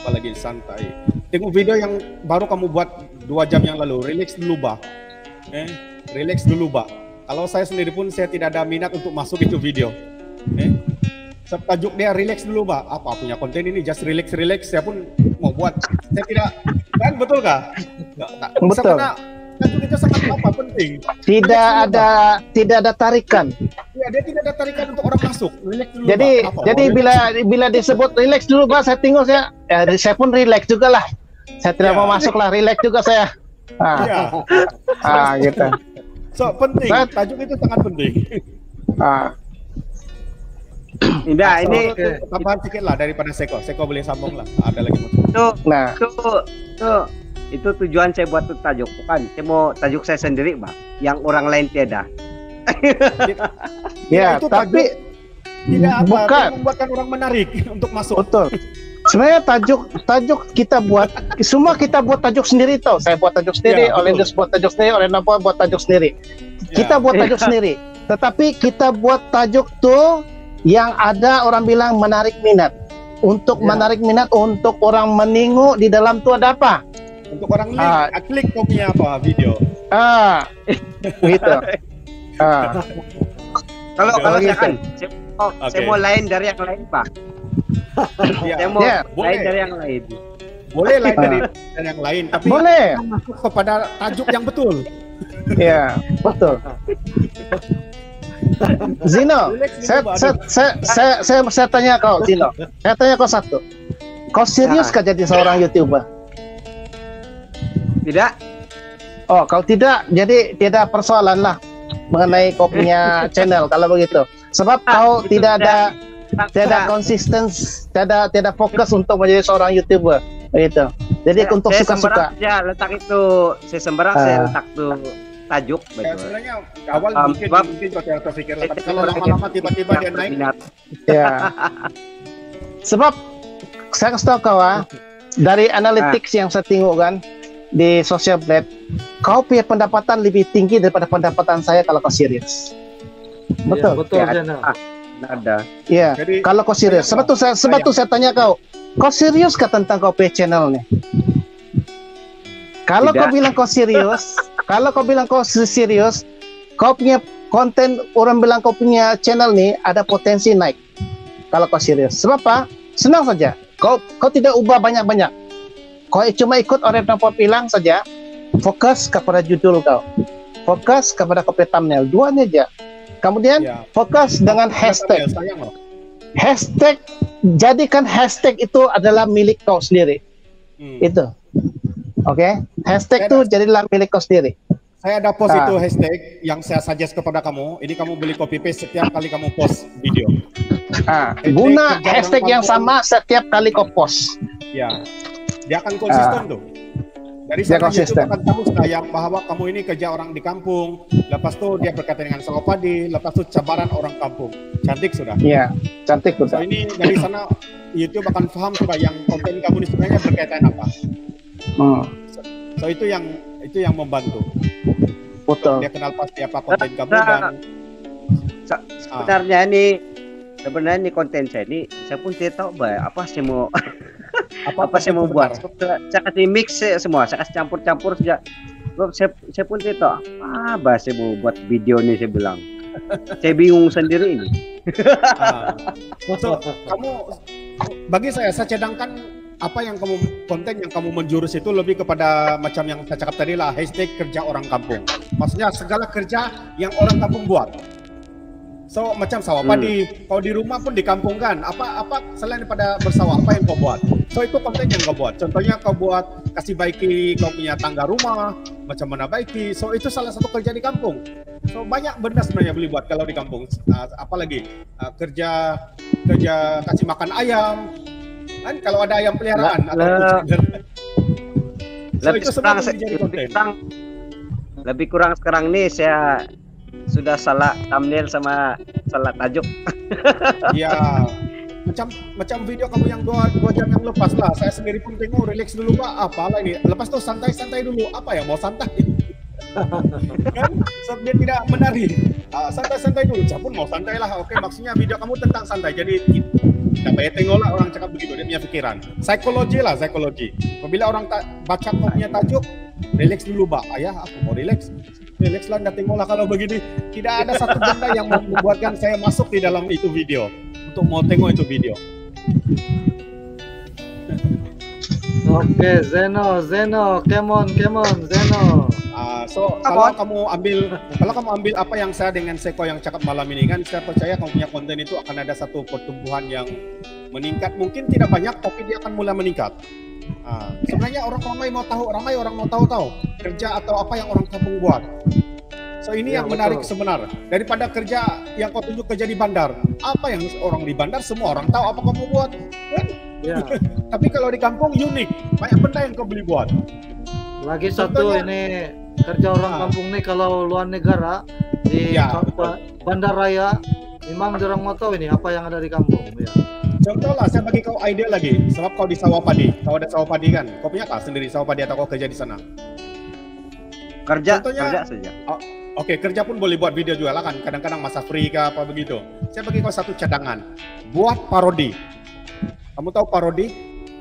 apalagi santai. Tengok video yang baru kamu buat dua jam yang lalu, relax dulu bah. Eh, relax dulu bah. Kalau saya sendiri pun saya tidak ada minat untuk masuk itu video. Eh, tajuk dia relax dulu bah. Apa punya konten ini just relax relax. Saya pun mau buat. Saya tidak kan betul kah? Nggak, tak, Betul. Karena tajuk itu sangat apa penting. Tidak Relax dulu, ada tidak ada tarikan. Ya, dia tidak ada tarikan untuk orang masuk. Relax dulu, Jadi bah. Apa? jadi Oh, bila bila disebut relax dulu bah, saya tengok saya ya, saya pun relax juga lah. Saya tidak Ya. mau masuk lah, relax juga saya. Ah, ya. ah gitu. So penting. Saya- Tajuk itu sangat penting. Ah. Tidak, ini Oke. Tambahan sedikit lah daripada Seko. Seko boleh sambung lah. Ada lagi mau. itu Nah, itu itu itu tujuan saya buat tuh tajuk, bukan saya mau tajuk saya sendiri, Bang, yang orang lain tiada. ya, itu tapi Tidak apa, bukan. itu membuatkan orang menarik untuk masuk. betul. Sebenarnya tajuk tajuk kita buat semua kita buat tajuk sendiri tau. Saya buat tajuk sendiri, Ya, oleh betul. Indus buat tajuk sendiri, oleh Napa buat tajuk sendiri. Kita Ya. buat tajuk sendiri. Tetapi kita buat tajuk tuh yang ada orang bilang menarik minat. Untuk Ya. menarik minat, untuk orang menengok di dalam tuh ada apa? Untuk orang link, Ah. ah, klik kopinya apa video. Ah, gitu. Ah, Kalau Oke, kalau gitu. saya kan, saya mau, Oke. saya mau lain dari yang lain, Pak. Ya, Saya mau Ya, lain boleh. dari yang lain. boleh lain Ah. dari dari yang lain, tapi boleh. masuk kepada tajuk yang betul. Ya, betul. Zino, Relax dulu, saya, Pak. saya, saya, saya, saya, saya tanya kau, Zino. Saya tanya kau satu. Kau serius Nah. kah jadi seorang YouTuber? Tidak? Oh, kalau tidak, jadi tidak persoalan lah mengenai kau punya channel kalau begitu. Sebab kau itu tidak ada tidak. tidak konsisten, tidak tidak fokus untuk menjadi seorang YouTuber, begitu. Jadi Saya- untuk saya suka-suka. sembarang saja letak itu, saya sembarang Ah. saya letak tuh tajuk, Ya, betul. sebenarnya awal Um, mungkin sebab- mungkin kau tidak terpikir, Saya tapi kalau tidak lama-lama tiba-tiba dia naik, berminat. Ya. Sebab saya kasih tahu kau ah, dari analytics yang saya tengok kan di social blade, kau punya pendapatan lebih tinggi daripada pendapatan saya kalau kau serius. Betul. Ya, betul Ya, Zeno. ah. Tidak ada. Iya. jadi Kalau kau serius, sebab tu saya sebab tu saya tanya kau, kau serius kah tentang kau punya channel ni? Kalau kau Tidak. bilang kau serius, kalau kau bilang kau serius, kau punya konten, orang bilang kau punya channel ni ada potensi naik. Kalau kau serius, sebab apa? Senang saja. Kau kau tidak ubah banyak-banyak. Kau cuma ikut orang yang kau bilang saja. Fokus kepada judul kau. Fokus kepada kau punya thumbnail. Dua ni aja. Kemudian ya, fokus dengan hashtag. sayang loh. Hashtag, jadikan hashtag itu adalah milik kau sendiri. Hmm. Itu. Oke, hashtag itu jadilah milik kau sendiri. Saya ada post Ah. itu hashtag yang saya suggest kepada kamu. Ini kamu beli copy paste setiap kali kamu post video. Ah, Hashtag guna kerja hashtag orang yang kampung. sama setiap kali kau post. Ya, dia akan konsisten tuh. Dari Dia sana YouTube konsisten. akan tahu sayang bahwa kamu ini kerja orang di kampung. Lepas itu dia berkaitan dengan sawah padi. Lepas itu cabaran orang kampung. Cantik sudah. Iya, cantik So betul. ini dari sana YouTube akan paham sudah yang konten kamu ini sebenarnya berkaitan apa. Hmm, So itu yang itu yang membantu. betul. Dia kenal pasti apa konten kamu Nah, dan Se- Sebenarnya ini sebenarnya ini konten saya ini saya pun tidak tahu bah, apa saya mau apa, saya mau buat. Saya, saya kasih mix saya semua, saya kasih campur-campur saja. Sebab Saya, saya pun tidak tahu apa bah, saya mau buat video ini, saya bilang. Saya bingung sendiri ini. Ah. So, kamu bagi saya saya cadangkan apa yang kamu konten yang kamu menjurus itu lebih kepada macam yang saya cakap tadi lah, hashtag kerja orang kampung. Maksudnya segala kerja yang orang kampung buat. So macam sawah Hmm. padi, kau di rumah pun di kampung kan, apa apa selain daripada bersawah apa yang kau buat. So itu konten yang kau buat. Contohnya kau buat kasih baiki kau punya tangga rumah, macam mana baiki. So itu salah satu kerja di kampung. So banyak benda sebenarnya boleh buat kalau di kampung. Uh, apalagi uh, kerja kerja kasih makan ayam. Kan kalau ada ayam peliharaan Lah, atau lah. kucing. So Lebih itu semua kurang, boleh jadi lebih konten. kurang, lebih kurang sekarang nih saya sudah salah thumbnail sama salah tajuk. Ya, macam macam video kamu yang dua, dua jam yang lepas lah. Saya sendiri pun tengok, relax dulu pak. Apalah ini. Lepas tuh santai-santai dulu. Apa ya mau santai? Kan? So, dia tidak menarik. Ah, santai-santai dulu. Saya pun mau santai lah. Oke, maksudnya video kamu tentang santai. Jadi Tidak payah tengoklah orang cakap begitu, dia punya pikiran. Psikologi lah, psikologi. Apabila orang tak baca kau punya tajuk, relax dulu, Pak. Ayah, aku mau relax. Relax lah, nggak tengoklah kalau begini. Tidak ada satu benda yang membuatkan saya masuk di dalam itu video. Untuk mau tengok itu video. Oke, Zeno, Zeno, come on, come on, Zeno. Uh, so kalau kamu ambil kalau kamu ambil apa yang saya dengan Seko yang cakap malam ini kan, saya percaya kamu punya konten itu akan ada satu pertumbuhan yang meningkat. Mungkin tidak banyak, tapi dia akan mulai meningkat. Uh, sebenarnya orang ramai mau tahu, ramai orang mau tahu tahu kerja atau apa yang orang kampung buat. So ini Ya, yang menarik betul. sebenarnya daripada kerja yang kau tunjuk kerja di bandar. Apa yang orang di bandar semua orang tahu apa kamu buat. Kan? Ya, Tapi kalau di kampung unik, banyak benda yang kau beli buat. lagi satu Contohnya- ini kerja orang Ah. kampung nih kalau luar negara di Ya, Ka- Bandar Raya, memang orang mau tahu ini apa yang ada di kampung. Ya. Contoh lah, saya bagi kau ide lagi. Sebab kau di sawah padi, kau ada sawah padi kan? Kau punya kah sendiri sawah padi atau kau kerja di sana? Kerja, Contohnya- kerja saja. Oke, kerja pun boleh buat video juga lah kan. Kadang-kadang masa free kah apa begitu. Saya bagi kau satu cadangan. Buat parodi. Kamu tahu parodi?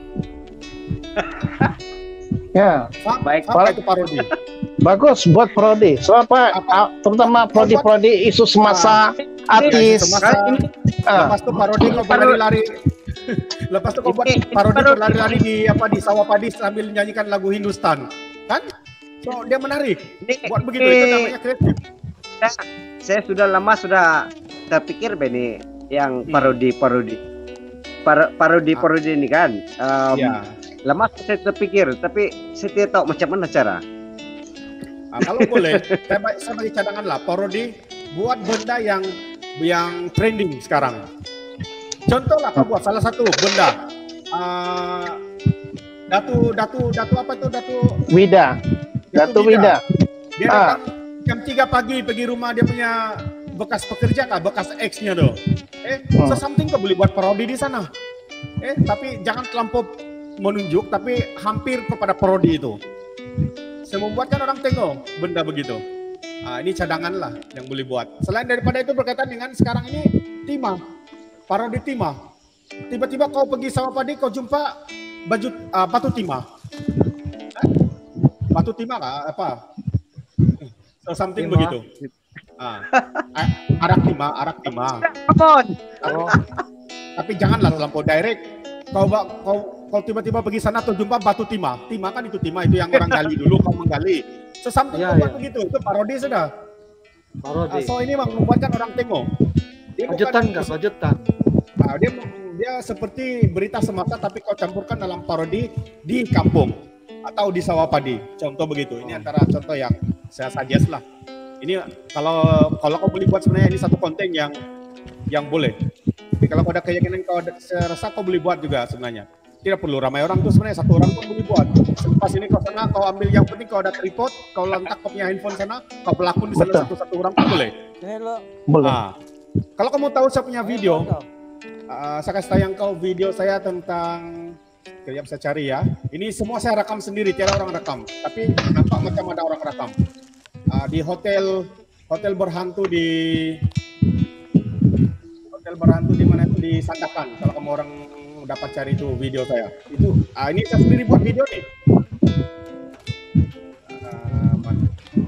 Ya, Faham? Baik. Apa itu parodi? bagus buat prodi. So apa, Apa? ah, terutama prodi-prodi isu semasa artis. Semasa, Ah, lepas itu parodi kau berlari-lari. Lepas itu kau buat Ini- ini parodi parodi. berlari-lari di apa di sawah padi sambil nyanyikan lagu Hindustan. Kan? So, dia menarik. Ini, Buat begitu, itu namanya kreatif. saya, saya sudah lama sudah terpikir Benny yang Hmm. parodi-parodi. Par parodi-parodi ini kan. Um, Ya. Lama saya terpikir, tapi saya tidak tahu macam mana cara. Nah, kalau boleh, saya, ba- saya bagi cadangan lah, parodi buat benda yang yang trending sekarang. Contoh lah, kau buat salah satu benda. Uh, datu, datu, datu apa itu? Datu, Wida, Datu Wida. Dia Ah. datang jam tiga pagi pergi rumah dia punya bekas pekerja kah, bekas ex-nya tuh. Eh, Hmm. so something kau boleh buat parodi di sana. Eh, tapi jangan terlampau menunjuk, tapi hampir kepada parodi itu. Saya membuatkan orang tengok benda begitu. Ah, ini cadangan lah yang boleh buat. Selain daripada itu berkaitan dengan sekarang ini timah, parodi timah. Tiba-tiba kau pergi sawah padi, kau jumpa baju ah, batu timah. Hah? Batu timah kah? Apa? So, something Timah. begitu. Ah, a- arak timah, arak timah. Come on. Oh, Tapi janganlah terlampau direct. Kau ba- kau kau tiba-tiba pergi sana tuh jumpa batu timah. Timah kan itu timah itu yang orang gali dulu, kau menggali. So something Ya, kau buat ya. begitu, itu parodi sudah. Ah, parodi. so ini memang membuatkan orang tengok. Dia bukan- Kejutan nggak? Kejutan. Ah, dia dia seperti berita semata tapi kau campurkan dalam parodi di kampung atau di sawah padi. Contoh begitu. Ini antara contoh yang saya suggest lah. Ini kalau kalau kau boleh buat sebenarnya ini satu konten yang yang boleh. Tapi kalau kau ada keyakinan kau ada, saya rasa kau boleh buat juga sebenarnya. Tidak perlu ramai orang tuh sebenarnya, satu orang pun boleh buat. Selepas ini kau sana kau ambil yang penting kau ada tripod, kau letak kau punya handphone sana, kau pelakon di sana Betul. satu-satu orang pun boleh. Boleh. Ah. Kalau kamu tahu saya punya video, uh, saya kasih tayang kau video saya tentang, kalian bisa cari ya. Ini semua saya rekam sendiri, tiada orang rekam. Tapi nampak macam ada orang rekam. Uh, di hotel hotel berhantu di hotel berhantu di mana itu di Sandakan. Kalau kamu orang dapat cari itu video saya. Itu ah, ini saya sendiri buat video nih. Ah, mana?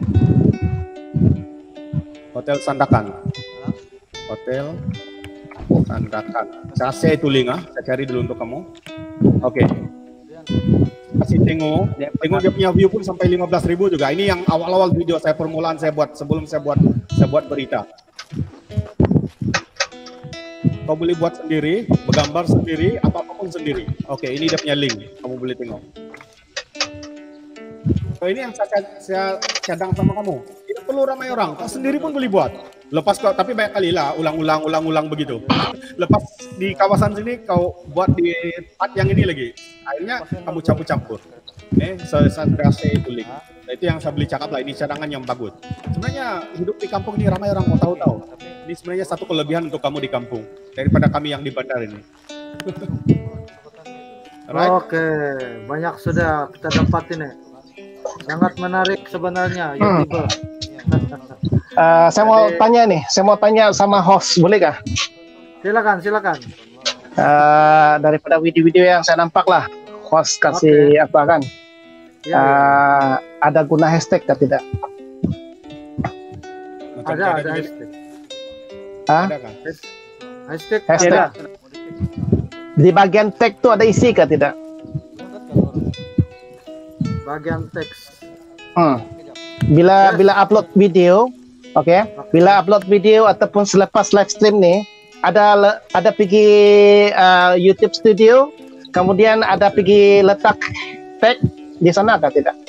Hotel Sandakan. Hotel Sandakan. Saya share itu link ah. Saya cari dulu untuk kamu. Oke. Kasih tengok. Tengok dia punya view pun sampai lima belas ribu juga. Ini yang awal-awal video saya permulaan saya buat sebelum saya buat saya buat berita. Kau boleh buat sendiri, bergambar sendiri, apa-apapun sendiri. Oke, ini dia punya link. Kamu boleh tengok. So, ini yang saya, saya cadang sama kamu. Tidak perlu ramai orang. Kau sendiri pun boleh buat. Lepas kau, tapi banyak kali lah, ulang-ulang, ulang-ulang begitu. Lepas di kawasan sini, kau buat di tempat yang ini lagi. Akhirnya kamu campur-campur. Eh, saya saya kasih itu link. Nah, itu yang saya beli cakap lah. Ini cadangan yang bagus. Sebenarnya hidup di kampung ini ramai orang mau tahu-tahu. Ini sebenarnya satu kelebihan untuk kamu di kampung daripada kami yang di bandar ini. Right? Oke, banyak sudah kita dapat ini. Sangat menarik sebenarnya YouTuber. Uh, saya mau Jadi- tanya nih, saya mau tanya sama host, boleh kah? Silakan, silakan. uh, daripada video-video yang saya nampak lah, host kasih Oke. apa kan? Ya, ya. Uh, ada guna hashtag atau tidak? Macam Ada, tiada ada juga. hashtag. Hah? Ada kan? Hashtag. Hashtag. ada. Di bagian tag tuh ada isi kah tidak? Bagian teks. Hmm. Bila Yes. bila upload video, oke? Okay? Bila upload video ataupun selepas live stream nih, ada le- ada pergi uh, YouTube Studio, kemudian ada pergi letak tag di sana atau tidak?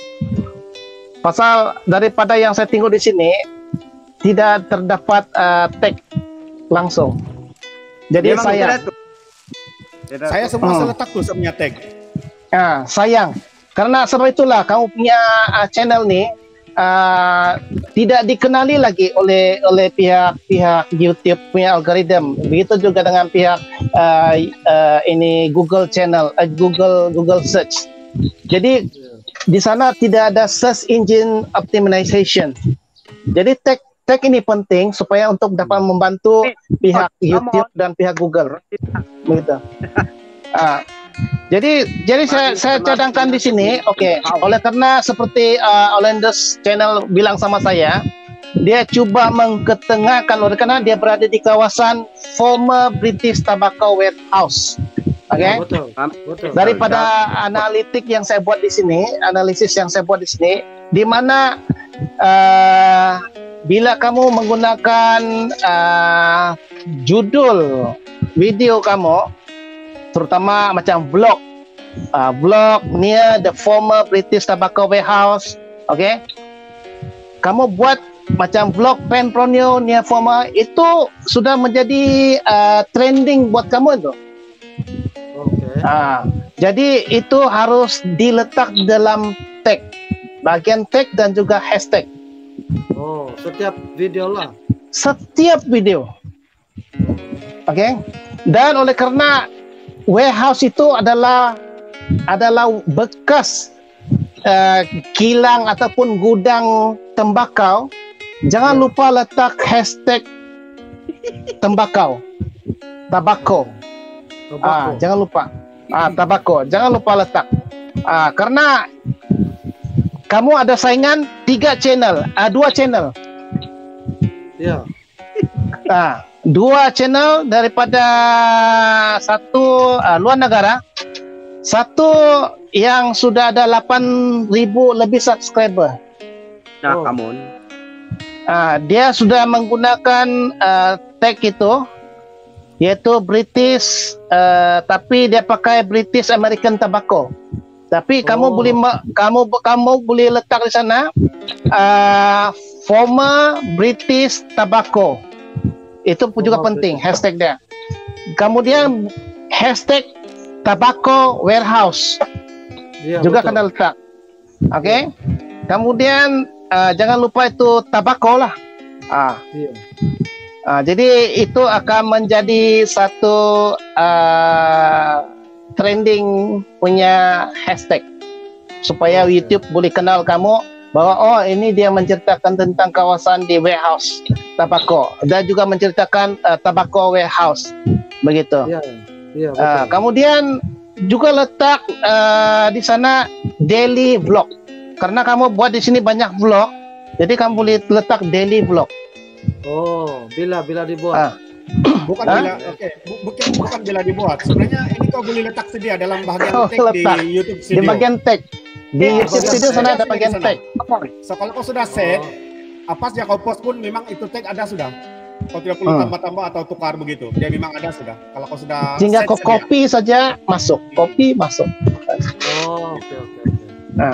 Pasal daripada yang saya tengok di sini tidak terdapat uh, tag langsung. Jadi Memang sayang. tidak tuh. Tidak Saya tuh. semua Hmm. seletak tuh saya punya tag. Ah, sayang. Karena sebab itulah kamu punya uh, channel nih uh, tidak dikenali lagi oleh oleh pihak-pihak YouTube punya algoritma. Begitu juga dengan pihak uh, uh, ini Google channel, uh, Google Google search. Jadi di sana tidak ada search engine optimization. Jadi tag tag ini penting supaya untuk dapat membantu pihak YouTube dan pihak Google. Begitu. Ah, jadi jadi saya saya cadangkan di sini, oke. Oleh karena seperti uh, Orlando's channel bilang sama saya, dia coba mengketengahkan oleh karena dia berada di kawasan former British Tobacco Warehouse. Oke. Ya, betul. Betul. Daripada analitik yang saya buat di sini, analisis yang saya buat di sini, di mana uh, bila kamu menggunakan uh, judul video kamu, terutama macam vlog, uh, vlog near the former British Tobacco Warehouse, okay? Kamu buat macam vlog Penpronio near former, itu sudah menjadi uh, trending buat kamu itu. Oke. Ah, jadi itu harus diletak dalam tag, bagian tag dan juga hashtag. Oh, setiap video lah. Setiap video, oke? Okay? Dan oleh karena warehouse itu adalah adalah bekas uh, kilang ataupun gudang tembakau, jangan lupa letak hashtag tembakau, tabako. Ah, Tobacco. jangan lupa. Ah, tabako, jangan lupa letak. Ah, karena kamu ada saingan tiga channel, ah, dua channel. Ya. Ah, dua channel daripada satu uh, luar negara, satu yang sudah ada delapan ribu lebih subscriber. Nah, Oh. kamu. Ah, dia sudah menggunakan uh, tag itu, yaitu British, uh, tapi dia pakai British American Tobacco. Tapi kamu Oh. boleh ma- kamu kamu boleh letak di sana uh, former British Tobacco. Itu pun juga Former penting British. hashtag dia. Kemudian hashtag Tobacco Warehouse Ya, juga betul. kena letak. Oke. Okay? Kemudian uh, jangan lupa itu tabako lah. Ah, Iya. ah, jadi itu akan menjadi satu uh, trending punya hashtag supaya Oke. YouTube boleh kenal kamu bahwa oh ini dia menceritakan tentang kawasan di warehouse tabako dan juga menceritakan uh, tabako warehouse begitu. Iya. Iya, betul. Uh, kemudian juga letak uh, di sana daily vlog karena kamu buat di sini banyak vlog, jadi kamu boleh letak daily vlog. Oh, bila bila dibuat. Ah, Bukan Hah? bila, oke, bu- bukan bukan bila dibuat. Sebenarnya ini kau boleh letak sedia dalam bagian Oh, tag di letak. YouTube di Studio. bagian tag di Ya, YouTube bagian Studio tag. sana ada Di bagian sana. tag. So kalau kau sudah set, Oh. apa yang kau post pun memang itu tag ada sudah. Kau tidak perlu Hmm. tambah-tambah atau tukar begitu. Dia memang ada sudah. Kalau kau sudah Sehingga set kau sedia. copy saja masuk, copy masuk. Oh, oke oke oke. Nah.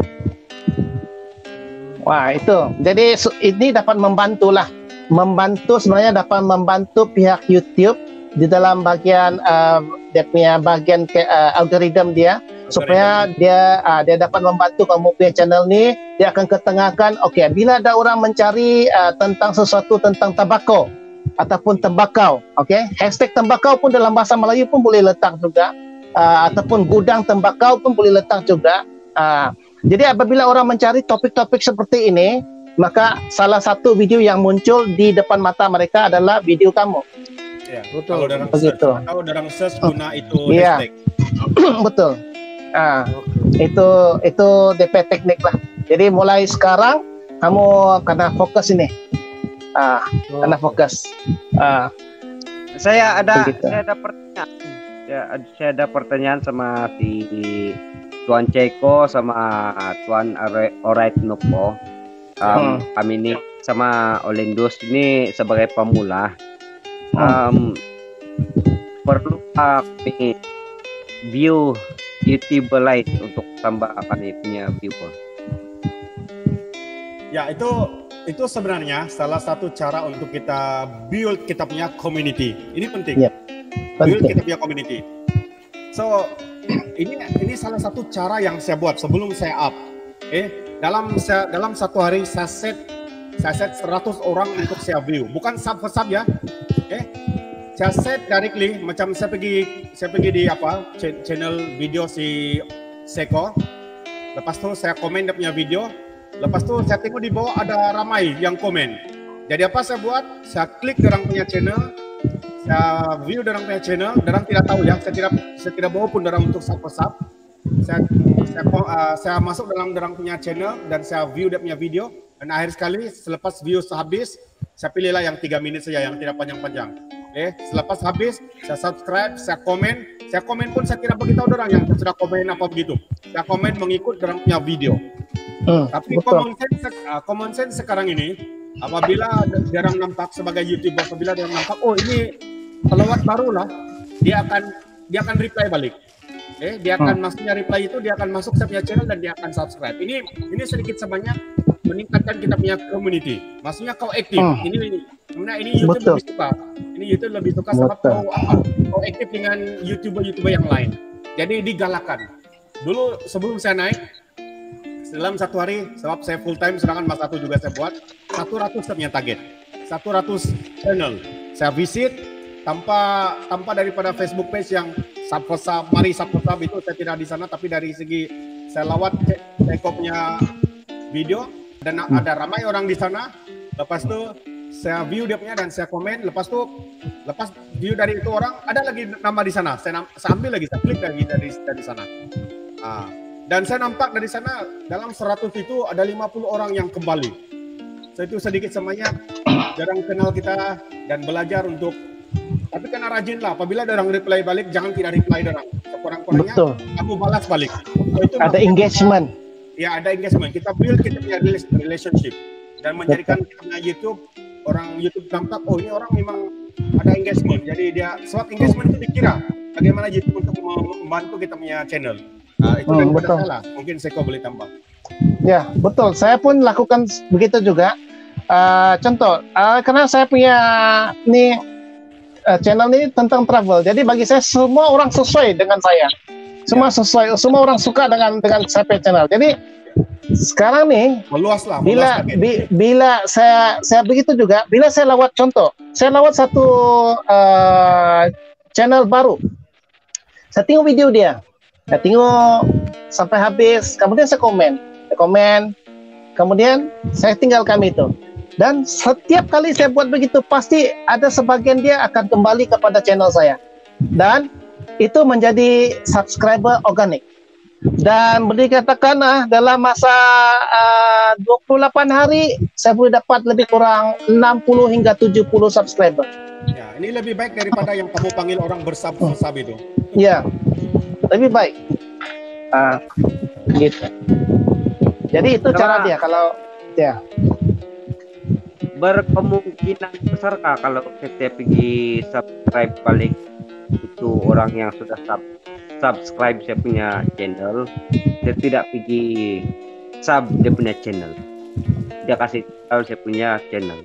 Wah itu, jadi su- ini dapat membantu lah, membantu sebenarnya dapat membantu pihak YouTube di dalam bagian uh, dia punya bagian ke, uh, algoritma dia supaya dia uh, dia dapat membantu kamu punya channel ni, dia akan ketengahkan. Oke, okay, bila ada orang mencari uh, tentang sesuatu tentang tabako ataupun tembakau, oke, okay? Hashtag tembakau pun dalam bahasa Melayu pun boleh letak juga, uh, ataupun gudang tembakau pun boleh letak juga. Uh, jadi apabila orang mencari topik-topik seperti ini, maka salah satu video yang muncul di depan mata mereka adalah video kamu. Ya. Betul. Kalau orang Begitu. search, atau orang search guna itu Iya. hashtag. Betul. Ah, Oke. itu itu D P teknik lah. Jadi mulai sekarang kamu kena fokus ini. Ah, Oh, kena fokus. Ah, Saya ada Begitu. saya ada pertanyaan. Ya, ad- saya ada pertanyaan sama si Tuan Ceko sama Tuan Are- Alright Nopo. Um, Kami ini sama Olendus ini sebagai pemula. Um, perlu kami view YouTube lain untuk tambah kami punya viewer. Ya, itu itu sebenarnya salah satu cara untuk kita build kita punya community. Ini penting. Iya. Build penting. kita punya community. So, ini ini salah satu cara yang saya buat sebelum saya up. Eh, dalam saya, dalam satu hari saya set saya set seratus orang untuk saya view. Bukan sub per sub ya. Eh, saya set directly macam saya pergi saya pergi di apa ch- channel video si Seko. Lepas tu saya komen dia punya video. Lepas tu saya tengok di bawah ada ramai yang komen. Jadi apa saya buat? Saya klik orang punya channel, saya view orang punya channel. Orang tidak tahu ya, saya tidak saya tidak bawa pun orang untuk sub per sub. Saya saya, uh, saya masuk dalam orang punya channel dan saya view dia punya video. Dan akhir sekali selepas view habis, saya pilihlah yang tiga menit saja yang tidak panjang-panjang. Eh, selepas habis saya subscribe, saya komen, saya komen pun saya tidak beritahu orang yang sudah komen apa begitu. Saya komen mengikut orang punya video. Hmm, Tapi betul. common sense, uh, common sense sekarang ini, apabila jarang nampak sebagai YouTuber, apabila dia nampak, oh ini pelawat baru lah, dia akan dia akan reply balik. Eh, dia akan maksudnya reply itu dia akan masuk saya punya channel dan dia akan subscribe. Ini ini sedikit sebanyak meningkatkan kita punya community. Maksudnya kau aktif. Hmm. Ini sebenarnya ini YouTube Betul. lebih suka. Ini YouTube lebih suka sebab Betul. kau apa? Kau aktif dengan YouTuber-YouTuber yang lain. Jadi digalakan. Dulu sebelum saya naik dalam satu hari, sebab saya full time, sedangkan mas satu juga saya buat, seratus saya punya target, seratus channel saya visit tanpa tanpa daripada Facebook page yang sub for sub, mari sub for sub itu saya tidak di sana, tapi dari segi saya lawat saya punya video dan ada ramai orang di sana. Lepas itu saya view dia punya dan saya komen. Lepas itu lepas view dari itu orang ada lagi nama di sana, saya, saya ambil lagi, saya klik lagi dari dari sana. Ah. Dan saya nampak dari sana dalam seratus itu ada lima puluh orang yang kembali. So, itu sedikit semuanya jarang kenal kita dan belajar untuk, tapi kena rajin lah. Apabila ada orang reply balik, jangan tidak reply orang. Sekurang-kurangnya Betul. kamu balas balik. So, itu Ada maksudnya- engagement. Ya, ada engagement. Kita build kita punya rela- relationship dan menjadikan kita punya YouTube, orang YouTube nampak, oh ini orang memang ada engagement. Jadi dia sebab engagement itu dikira bagaimana YouTube untuk membantu kita punya channel. Nah, itu Hmm, daripada betul. saya lah. Mungkin Seko boleh tambah. Ya, betul. Saya pun lakukan begitu juga. Uh, contoh, uh, karena saya punya nih uh, channel ini tentang travel. Jadi bagi saya semua orang sesuai dengan saya. Semua sesuai, semua orang suka dengan dengan saya punya channel. Jadi sekarang nih Meluas lah. bila meluas bi, bila saya saya begitu juga, bila saya lawat contoh, saya lawat satu uh, channel baru. Saya tengok video dia. Saya tengok sampai habis, kemudian saya komen, saya komen, kemudian saya tinggalkan itu. Dan setiap kali saya buat begitu, pasti ada sebagian dia akan kembali kepada channel saya. Dan itu menjadi subscriber organik. Dan boleh dikatakan ah, dalam masa uh, dua puluh delapan hari, saya boleh dapat lebih kurang enam puluh hingga tujuh puluh subscriber. Ya, ini lebih baik daripada yang kamu panggil orang bersab-bersab itu. Ya, lebih baik. Ah, gitu. Jadi itu cara dia kalau ya. Berkemungkinan besar kah kalau kita pergi subscribe balik itu orang yang sudah sub subscribe saya punya channel, dia tidak pergi sub dia punya channel, dia kasih tahu saya punya channel.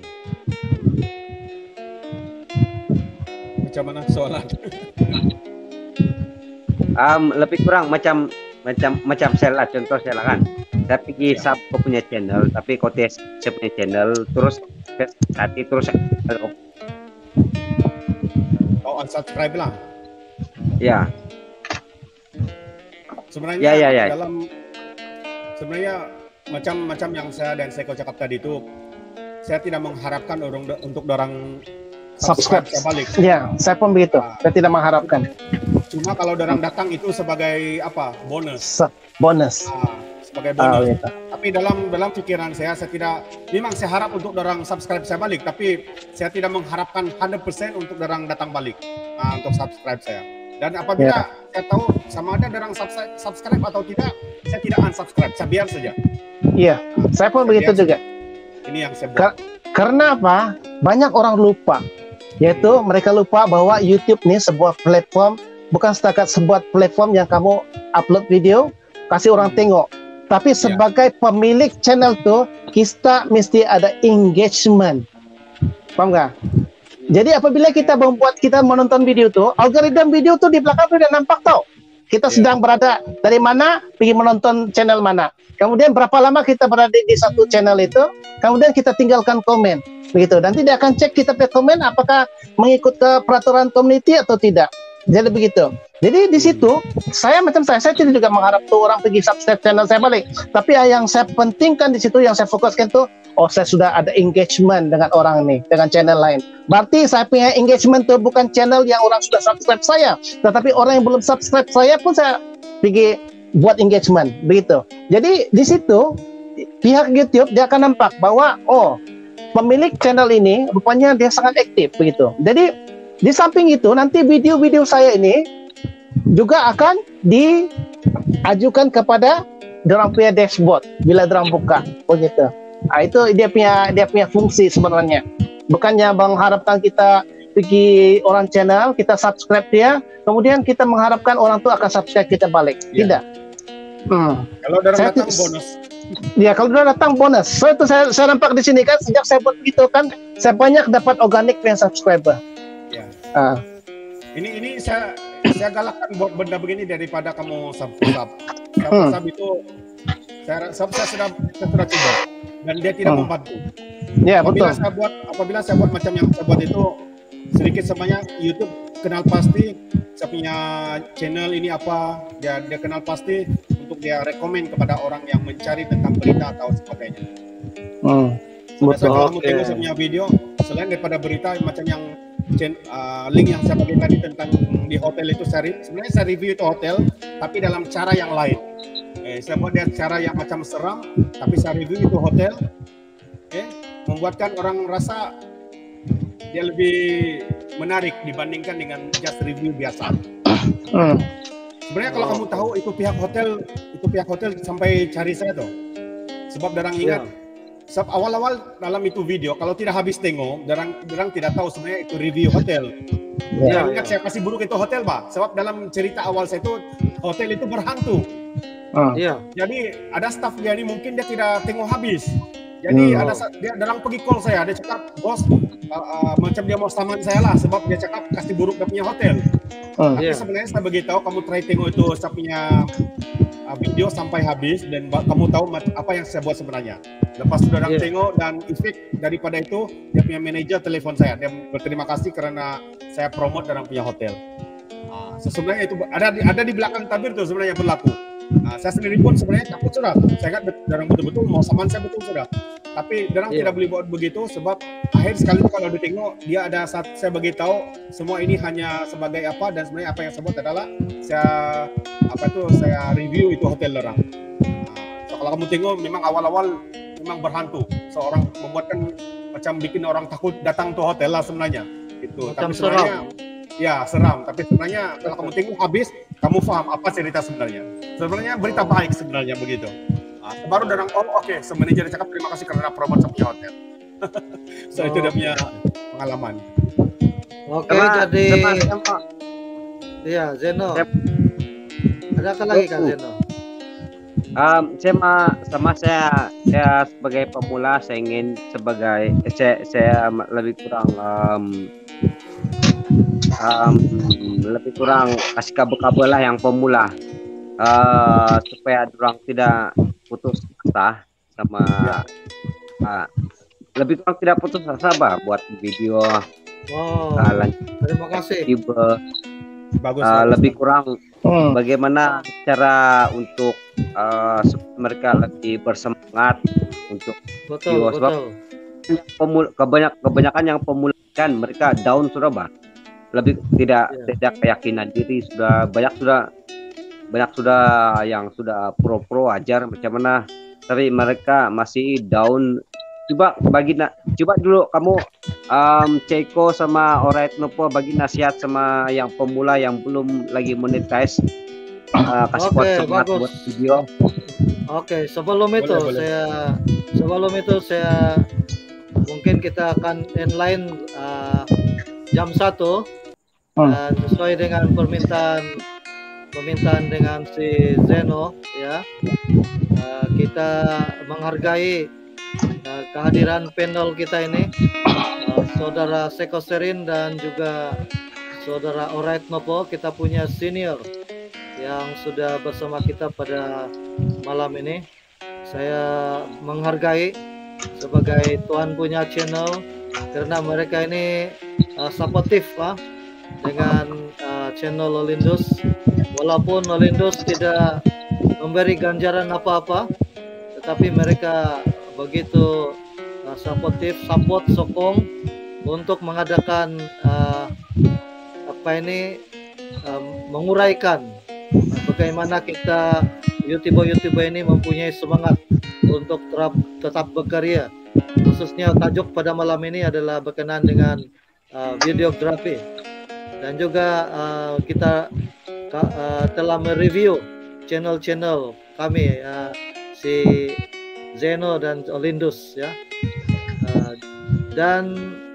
Macam mana soalan? Um, lebih kurang macam macam macam saya lah, contoh saya lah kan, saya pergi Ya. sub ke punya channel, tapi kau tes saya punya channel terus hati terus Oh, unsubscribe lah. ya Sebenarnya Ya, ya, ya. dalam sebenarnya macam-macam yang saya dan Seko cakap tadi itu, saya tidak mengharapkan orang untuk orang subscribe. saya balik. Ya, saya pun begitu. Saya tidak mengharapkan. Cuma kalau orang datang itu sebagai apa? Bonus. Se- bonus. Ah, sebagai Ah, bonus. gitu. Tapi dalam dalam pikiran saya, saya tidak, memang saya harap untuk orang subscribe saya balik, tapi saya tidak mengharapkan seratus persen untuk orang datang balik ah, untuk subscribe saya. Dan apabila saya tahu sama ada orang subscribe, subscribe atau tidak, saya tidak unsubscribe, saya biar saja. Iya, saya pun Saya begitu biar juga. saja. Ini yang saya buat. Ka- karena apa? Banyak orang lupa, yaitu mereka lupa bahwa YouTube ini sebuah platform, bukan setakat sebuah platform yang kamu upload video, kasih orang tengok. Tapi sebagai pemilik channel tuh, kita mesti ada engagement. Paham nggak? Jadi apabila kita membuat kita menonton video tuh, algoritma video tuh di belakang tuh udah nampak tau. Kita Yeah. sedang berada dari mana, pergi menonton channel mana. Kemudian berapa lama kita berada di satu channel itu, kemudian kita tinggalkan komen. Begitu. Dan tidak akan cek kita punya komen apakah mengikut ke peraturan community atau tidak. Jadi begitu. Jadi di situ saya macam saya, saya tidak juga mengharap tuh orang pergi subscribe channel saya balik. Tapi yang saya pentingkan di situ, yang saya fokuskan tuh, oh saya sudah ada engagement dengan orang nih, dengan channel lain. Berarti saya punya engagement tuh bukan channel yang orang sudah subscribe saya, tetapi orang yang belum subscribe saya pun saya pergi buat engagement, begitu. Jadi di situ pihak YouTube dia akan nampak bahwa oh pemilik channel ini rupanya dia sangat aktif, begitu. Jadi di samping itu nanti video-video saya ini juga akan diajukan kepada dorang punya dashboard bila dorang buka, begitu. Nah, itu dia punya dia punya fungsi sebenarnya. Bukannya mengharapkan kita pergi orang channel, kita subscribe dia, kemudian kita mengharapkan orang itu akan subscribe kita balik. Ya. Tidak. Hmm. Kalau orang Saya datang ti- bonus. Ya kalau dia datang bonus. So itu saya, saya nampak di sini kan sejak saya buat begitu kan, saya banyak dapat organik punya subscriber. Ya. Ah. Ini ini saya saya galakkan buat benda begini daripada kamu sub sub. Sub, Hmm. sub itu saya sub saya sudah saya sudah coba dan dia tidak Hmm. membantu. Ya Apabila betul. saya buat apabila saya buat macam yang saya buat itu sedikit sebanyak YouTube kenal pasti saya punya channel ini apa, dia dia kenal pasti untuk dia rekomen kepada orang yang mencari tentang berita atau sebagainya. Hmm. Sudah saya Betul. kalau kamu Oke. tengok saya punya video selain daripada berita macam yang chen- uh, link yang saya bagi tadi tentang di hotel itu saya re- sebenarnya saya review itu hotel tapi dalam cara yang lain. Eh, saya buat dia cara yang macam seram tapi saya review itu hotel. Eh, membuatkan orang rasa dia lebih menarik dibandingkan dengan just review biasa. Hmm. Sebenarnya kalau kamu tahu itu pihak hotel, itu pihak hotel sampai cari saya tuh. Sebab darang ingat, sebab awal-awal dalam itu video, kalau tidak habis tengok, darang darang tidak tahu sebenarnya itu review hotel. Ya, Darang ingat ya. saya kasih buruk itu hotel, Pak. Sebab dalam cerita awal saya itu hotel itu berhantu. Hmm. Iya. Jadi ada staff dia ini mungkin dia tidak tengok habis. Jadi Hmm. ada sa- dia darang pergi call saya, dia cakap, "Bos, uh, uh, macam dia mau saman saya lah sebab dia cakap kasih buruk dia punya hotel." Hmm. Tapi Iya. sebenarnya saya beritahu kamu try tengok itu saya punya uh, video sampai habis dan ba- kamu tahu mat- apa yang saya buat sebenarnya. Lepas sudah orang Iya. tengok dan efek daripada itu dia punya manajer telepon saya. Dia berterima kasih karena saya promote orang punya hotel. Uh, sebenarnya itu ada di, ada di belakang tabir itu sebenarnya berlaku. Nah, saya sendiri pun sebenarnya takut sudah. Saya ingat darang betul-betul mau saman saya betul sudah. Tapi darang Iya. tidak boleh buat begitu sebab akhir sekali kalau ditengok dia ada saat saya beritahu semua ini hanya sebagai apa dan sebenarnya apa yang saya buat adalah saya apa itu saya review itu hotel orang. Nah, so kalau kamu tengok memang awal-awal memang berhantu. Seorang membuatkan macam bikin orang takut datang tuh hotel lah sebenarnya. Itu. Macam Tapi sebenarnya seram. ya seram. Tapi sebenarnya kalau kamu tengok habis kamu paham apa cerita sebenarnya. Sebenarnya berita baik sebenarnya begitu. Nah, baru darang oh oke, okay. Manajer cakap terima kasih karena promote sampai hotel. So itu dia punya pengalaman. Oke, Sama- jadi sama- sama. iya Zeno. Yep. Ada apa lagi Kak Oh. Zeno? Um, sama sama saya saya sebagai pemula saya ingin sebagai eh, saya, saya lebih kurang um, um, lebih kurang kasih kabel-kabel lah yang pemula uh, supaya orang tidak putus asa sama uh, lebih kurang tidak putus asa bah buat video Oh, uh, lanjut terima kasih. YouTube. Bagus. Uh, bagus. lebih kurang Hmm. bagaimana cara untuk uh, supaya mereka lebih bersemangat untuk Betul, Iya, sebab- betul. pemula kebanyak kebanyakan yang pemula kan mereka down sudah bah, lebih tidak Ya. tidak keyakinan diri sudah banyak sudah banyak sudah yang sudah pro-pro ajar macam mana, tapi mereka masih down. Coba bagi na, coba dulu kamu um, Ceko sama Alright Nopo bagi nasihat sama yang pemula yang belum lagi monetize, uh, kasih kuat Oke, semangat bagus. buat video. Oke, sebelum itu Boleh, boleh. saya sebelum itu saya mungkin kita akan inline uh, jam satu Hmm. dan sesuai dengan permintaan permintaan dengan si Zeno ya. Uh, kita menghargai uh, kehadiran panel kita ini, uh, saudara Seko Serin dan juga saudara Alright Nopo. Kita punya senior yang sudah bersama kita pada malam ini. Saya menghargai sebagai tuan punya channel karena mereka ini uh, supportive ah, dengan uh, channel Olindus, walaupun Olindus tidak memberi ganjaran apa-apa, tetapi mereka begitu uh, supportive, support, sokong untuk mengadakan uh, apa ini um, menguraikan bagaimana kita YouTuber-YouTuber ini mempunyai semangat untuk tetap, tetap berkarya. Khususnya tajuk pada malam ini adalah berkenaan dengan uh, videografi. Dan juga uh, kita uh, telah mereview channel-channel kami, uh, si Zeno dan Olindus ya. Uh, dan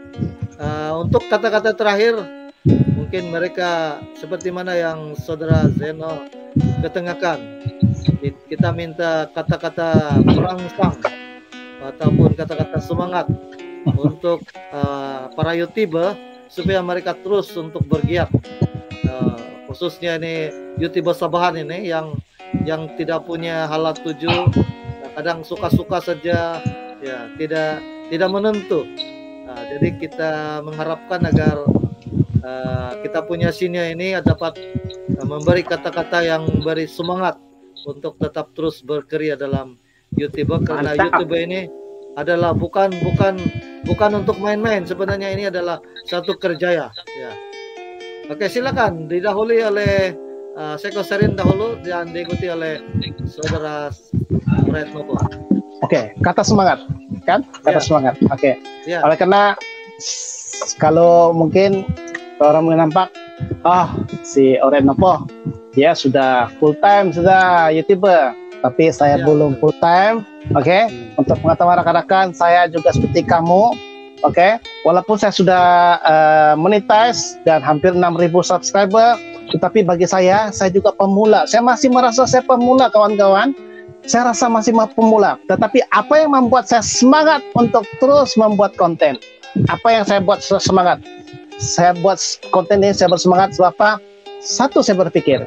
uh, untuk kata-kata terakhir, mungkin mereka seperti mana yang saudara Zeno ketengahkan, kita minta kata-kata perangsang ataupun kata-kata semangat untuk uh, para YouTuber supaya mereka terus untuk bergiat, uh, khususnya ini YouTuber Sabahan ini yang yang tidak punya halat tuju, kadang suka-suka saja ya, tidak tidak menentu. Nah, jadi kita mengharapkan agar uh, kita punya senior ini dapat uh, memberi kata-kata yang memberi semangat untuk tetap terus berkarya dalam YouTuber, karena Mantap. YouTuber ini adalah bukan bukan bukan untuk main-main. Sebenarnya ini adalah satu kerjaya ya. Oke, silakan didahului oleh uh, Seko Serin dahulu dan diikuti oleh saudara Alright Nopo. Oke, kata semangat, kan? Kata Ya. semangat. Oke. Ya. Oleh karena s- kalau mungkin orang menampak, ah si Alright Nopo, dia sudah full time sudah YouTuber, tapi saya Ya, belum betul. full time. Oke, untuk pengetahuan rekan-rekan, saya juga seperti kamu. Oke, walaupun saya sudah uh, monetize dan hampir enam ribu subscriber, tetapi bagi saya, saya juga pemula. Saya masih merasa saya pemula, kawan-kawan. Saya rasa masih pemula. Tetapi apa yang membuat saya semangat untuk terus membuat konten? Apa yang saya buat semangat? Saya buat konten ini, saya bersemangat sebab apa? Satu, saya berpikir,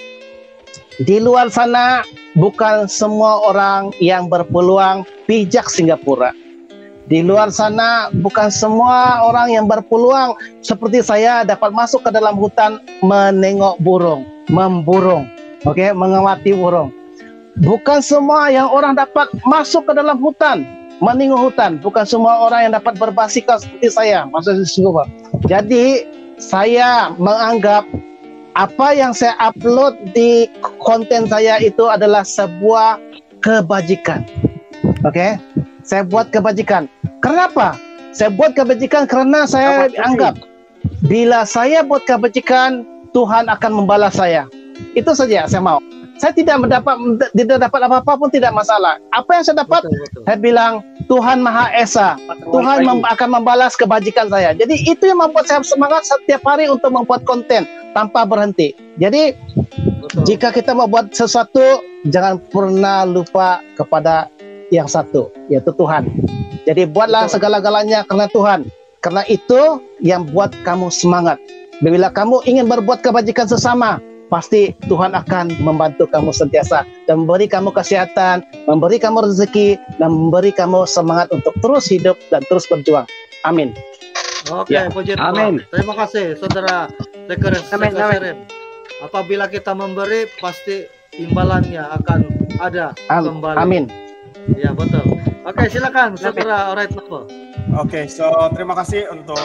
di luar sana bukan semua orang yang berpeluang pijak Singapura. Di luar sana bukan semua orang yang berpeluang seperti saya dapat masuk ke dalam hutan menengok burung, memburung, oke, okay? mengamati burung. Bukan semua yang orang dapat masuk ke dalam hutan, menengok hutan. Bukan semua orang yang dapat berbasikal seperti saya. Maksudnya sungguh. Jadi saya menganggap apa yang saya upload di konten saya itu adalah sebuah kebajikan. Oke, okay? Saya buat kebajikan. Kenapa? Saya buat kebajikan karena saya anggap bila saya buat kebajikan, Tuhan akan membalas saya. Itu saja saya mau. Saya tidak mendapat tidak dapat apa-apa pun tidak masalah. Apa yang saya dapat, Betul, betul. saya bilang Tuhan Maha Esa. Tuhan mem akan membalas kebajikan saya. Jadi itu yang membuat saya semangat setiap hari untuk membuat konten tanpa berhenti. Jadi Betul. jika kita mau buat sesuatu, jangan pernah lupa kepada yang satu, yaitu Tuhan. Jadi buatlah segala-galanya karena Tuhan. Karena itu yang buat kamu semangat. Bila kamu ingin berbuat kebajikan sesama, pasti Tuhan akan membantu kamu sentiasa dan memberi kamu kesehatan, memberi kamu rezeki, dan memberi kamu semangat untuk terus hidup dan terus berjuang. Amin. Oke, Ya. puji Amin. Tuhan. Terima kasih, saudara Seko Amin, amin. Serin. Apabila kita memberi, pasti imbalannya akan ada Am- kembali. Amin. Ya, betul. Oke, silakan, saudara Alright Nopo. Oke, so terima kasih untuk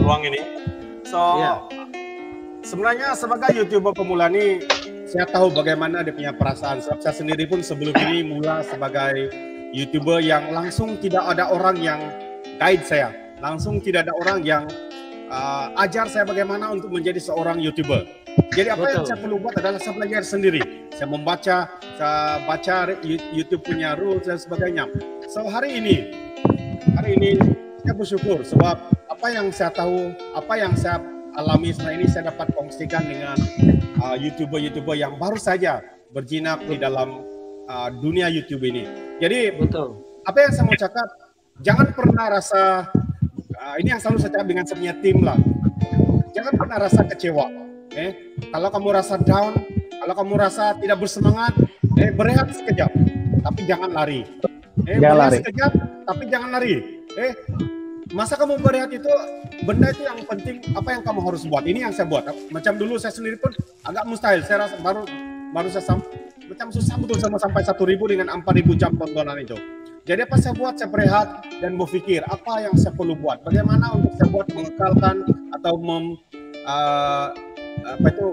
ruang ini. So Ya. sebenarnya sebagai YouTuber pemula nih, saya tahu bagaimana dia punya perasaan. Sebab saya sendiri pun sebelum ini mula sebagai YouTuber yang langsung tidak ada orang yang guide saya, langsung tidak ada orang yang uh, ajar saya bagaimana untuk menjadi seorang YouTuber. Jadi apa yang Betul. saya perlu buat adalah saya belajar sendiri. Saya membaca, saya baca YouTube punya rules dan sebagainya. So hari ini, hari ini saya bersyukur sebab apa yang saya tahu, apa yang saya alami selama ini saya dapat kongsikan dengan uh, YouTuber-YouTuber yang baru saja berjinak di dalam uh, dunia YouTube ini. Jadi Betul. apa yang saya mau cakap, jangan pernah rasa uh, ini yang selalu saya cakap dengan semuanya tim lah. Jangan pernah rasa kecewa. Eh, kalau kamu rasa down, kalau kamu rasa tidak bersemangat, eh berehat sekejap, tapi jangan lari. Eh, Jangan berehat lari. sekejap, tapi jangan lari. Eh, masa kamu berehat itu, benda itu yang penting. Apa yang kamu harus buat? Ini yang saya buat. Macam dulu saya sendiri pun agak mustahil. Saya rasa baru baru saya sam, macam susah betul sama sampai satu ribu dengan empat ribu jam tontonan itu. Jadi apa saya buat? Saya berehat dan berpikir apa yang saya perlu buat. Bagaimana untuk saya buat mengekalkan atau mem, uh, apa itu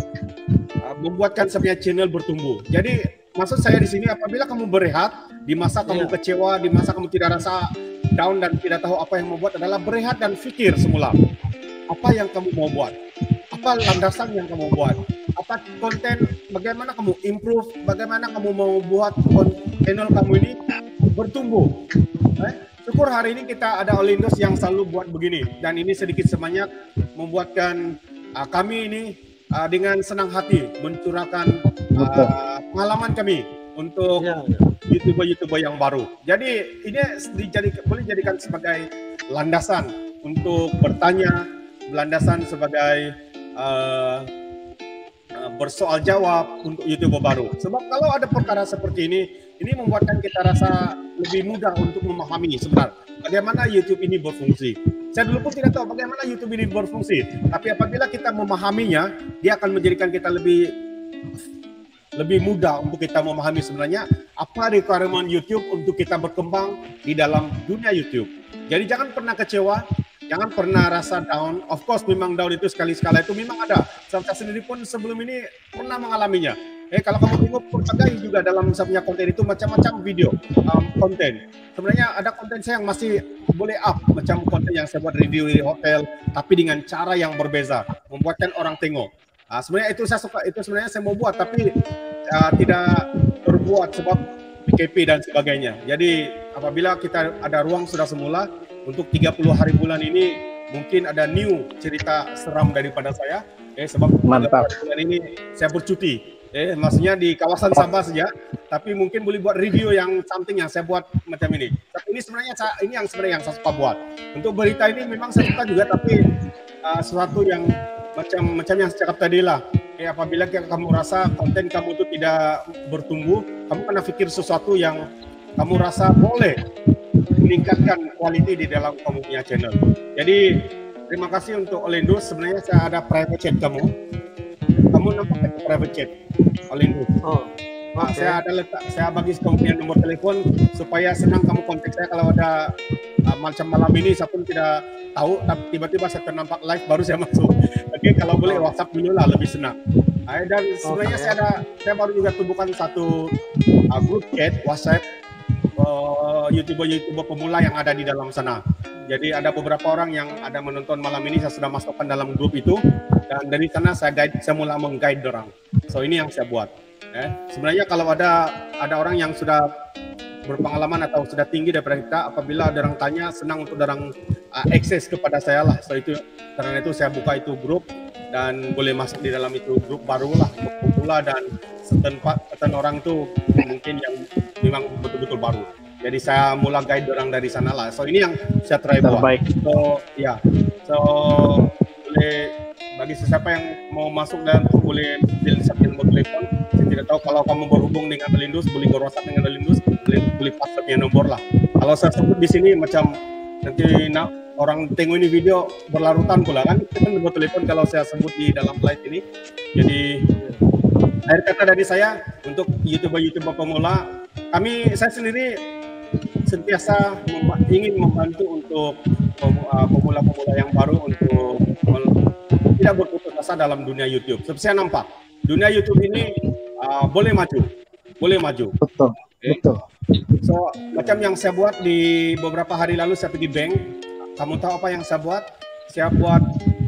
uh, membuatkan sebuah channel bertumbuh. Jadi maksud saya di sini apabila kamu berehat di masa kamu Yeah. kecewa, di masa kamu tidak rasa down dan tidak tahu apa yang mau buat adalah berehat dan pikir semula apa yang kamu mau buat, apa landasan yang kamu buat, apa konten, bagaimana kamu improve, bagaimana kamu mau buat channel kamu ini bertumbuh. Eh? Syukur hari ini kita ada Olindos yang selalu buat begini dan ini sedikit sebanyak membuatkan Uh, kami ini uh, dengan senang hati mencurahkan uh, pengalaman kami untuk Ya, ya. YouTuber-YouTuber yang baru. Jadi ini dijadikan, boleh dijadikan sebagai landasan untuk bertanya, landasan sebagai uh, uh, bersoal jawab untuk YouTuber baru. Sebab kalau ada perkara seperti ini, ini membuatkan kita rasa lebih mudah untuk memahami sebenarnya bagaimana YouTube ini berfungsi. Saya dulu pun tidak tahu bagaimana YouTube ini berfungsi, tapi apabila kita memahaminya, dia akan menjadikan kita lebih lebih mudah untuk kita memahami sebenarnya apa requirement YouTube untuk kita berkembang di dalam dunia YouTube. Jadi jangan pernah kecewa, jangan pernah rasa down. Of course memang down itu sekali-sekala itu memang ada. Saya sendiri pun sebelum ini pernah mengalaminya. Eh kalau kamu tengok berbagai juga dalam saya punya konten itu macam-macam video um, konten. Sebenarnya ada konten saya yang masih boleh up macam konten yang saya buat review di hotel, tapi dengan cara yang berbeza, membuatkan orang tengok. Uh, sebenarnya itu saya suka, itu sebenarnya saya mau buat, tapi uh, tidak terbuat sebab P K P dan sebagainya. Jadi apabila kita ada ruang sudah semula untuk tiga puluh hari bulan ini, mungkin ada new cerita seram daripada saya. Eh sebab Mantap. bulan ini saya bercuti. Eh, maksudnya di kawasan Sabah saja, tapi mungkin boleh buat review yang something yang saya buat macam ini. Tapi ini sebenarnya saya, ini yang sebenarnya yang saya suka buat. Untuk berita ini memang saya suka juga, tapi uh, sesuatu yang macam macam yang saya cakap tadi lah. Eh, apabila kamu rasa konten kamu itu tidak bertumbuh, kamu kena fikir sesuatu yang kamu rasa boleh meningkatkan kualiti di dalam kamu punya channel. Jadi terima kasih untuk Olindos. Sebenarnya saya ada private chat kamu. Kamu nampak ke private chat Olindos. Oh, Nah, oke. saya ada letak, saya bagi kamu punya nomor telepon supaya senang kamu kontak saya kalau ada uh, macam malam ini saya pun tidak tahu, tapi tiba-tiba saya ternampak live baru saya masuk. Oke, kalau boleh WhatsApp dulu lah, lebih senang. Nah, dan sebenarnya Oke. saya ada, saya baru juga tumbuhkan satu uh, grup chat WhatsApp uh, YouTuber-YouTuber pemula yang ada di dalam sana. Jadi ada beberapa orang yang ada menonton malam ini, saya sudah masukkan dalam grup itu, dan dari sana saya guide, saya mula meng-guide orang. So ini yang saya buat. Eh, sebenarnya kalau ada ada orang yang sudah berpengalaman atau sudah tinggi daripada kita, apabila ada orang tanya, senang untuk orang uh, akses kepada saya lah. So itu karena itu saya buka itu grup dan boleh masuk di dalam itu grup baru lah, grup pemula, dan setempat setan orang itu mungkin yang memang betul-betul baru. Jadi saya mula guide orang dari sana lah. So ini yang saya try buat. Terbaik. So ya, so boleh bagi siapa yang mau masuk dan boleh pilih satu nomor telepon. Saya tidak tahu kalau kamu berhubung dengan Olindos, boleh berwhatsapp dengan Olindos, boleh boleh WhatsAppnya nomor lah. Kalau saya sebut di sini macam nanti nak orang tengok ini video berlarutan pula kan, itu kan nomor telepon kalau saya sebut di dalam live ini. Jadi akhir kata dari saya untuk YouTuber-YouTuber pemula, kami saya sendiri sentiasa memba- ingin membantu untuk pem- uh, pemula-pemula yang baru untuk mel- tidak berputus asa dalam dunia YouTube. Seperti saya nampak, dunia YouTube ini uh, boleh maju, boleh maju. Betul, Okay. betul. So macam yang saya buat di beberapa hari lalu, saya pergi bank. Kamu tahu apa yang saya buat? Saya buat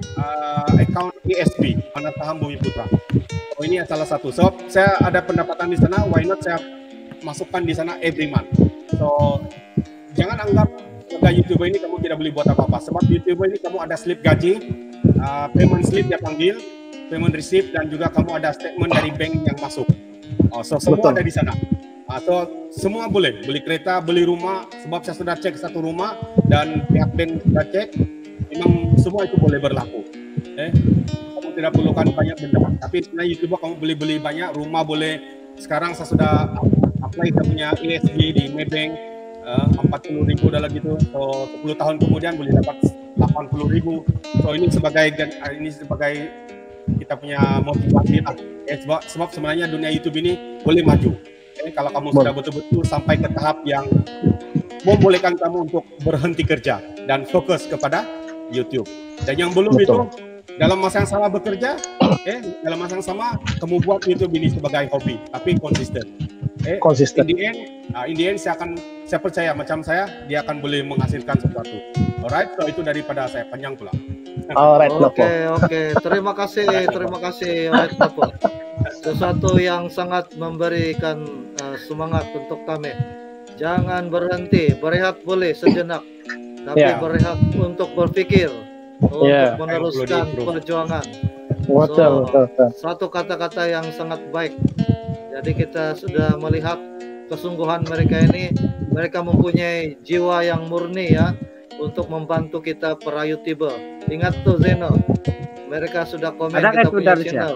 uh, account E S B, Mana Saham Bumi Putra. Oh, ini salah satu. So saya ada pendapatan di sana, why not saya masukkan di sana every month. So jangan anggap sebagai YouTuber ini kamu tidak boleh buat apa-apa. Sebab YouTuber ini kamu ada slip gaji, uh, payment slip dia panggil, payment receipt, dan juga kamu ada statement dari bank yang masuk. Oh, so semua Betul. ada di sana. Uh, so semua boleh, beli kereta, beli rumah. Sebab saya sudah cek satu rumah dan pihak bank sudah cek, memang semua itu boleh berlaku. Eh, kamu tidak perlukan banyak benda. Tapi sebenarnya YouTuber kamu boleh beli banyak, rumah boleh. Sekarang saya sudah apply saya punya E S G di Maybank, uh, empat puluh ribu dalam gitu. So sepuluh tahun kemudian boleh dapat delapan puluh ribu. So ini sebagai ini sebagai kita punya motivasi lah. Eh, sebab, sebab sebenarnya dunia YouTube ini boleh maju. Eh, kalau kamu sudah betul-betul sampai ke tahap yang membolehkan kamu untuk berhenti kerja dan fokus kepada YouTube. Dan yang belum Betul. itu, dalam masa yang sama bekerja, eh, dalam masa yang sama kamu buat YouTube ini sebagai hobi, tapi konsisten. Eh, Konsisten. In the end, uh, in the end saya akan, saya percaya macam saya, dia akan boleh menghasilkan sesuatu. Alright, so itu daripada saya panjang pula. Alright, Oke, Nopo. oke. Terima kasih, terima kasih, Alright, Nopo. Sesuatu yang sangat memberikan uh, semangat untuk kami. Jangan berhenti, berehat boleh sejenak, tapi Ya. berehat untuk berpikir, untuk Ya. meneruskan Ayo, bro. perjuangan. Betul, So, betul, betul. Satu kata-kata yang sangat baik. Jadi kita sudah melihat kesungguhan mereka ini, mereka mempunyai jiwa yang murni ya untuk membantu kita para YouTuber. Ingat tuh Zeno, mereka sudah komen Ada kita kan punya Tudar, channel.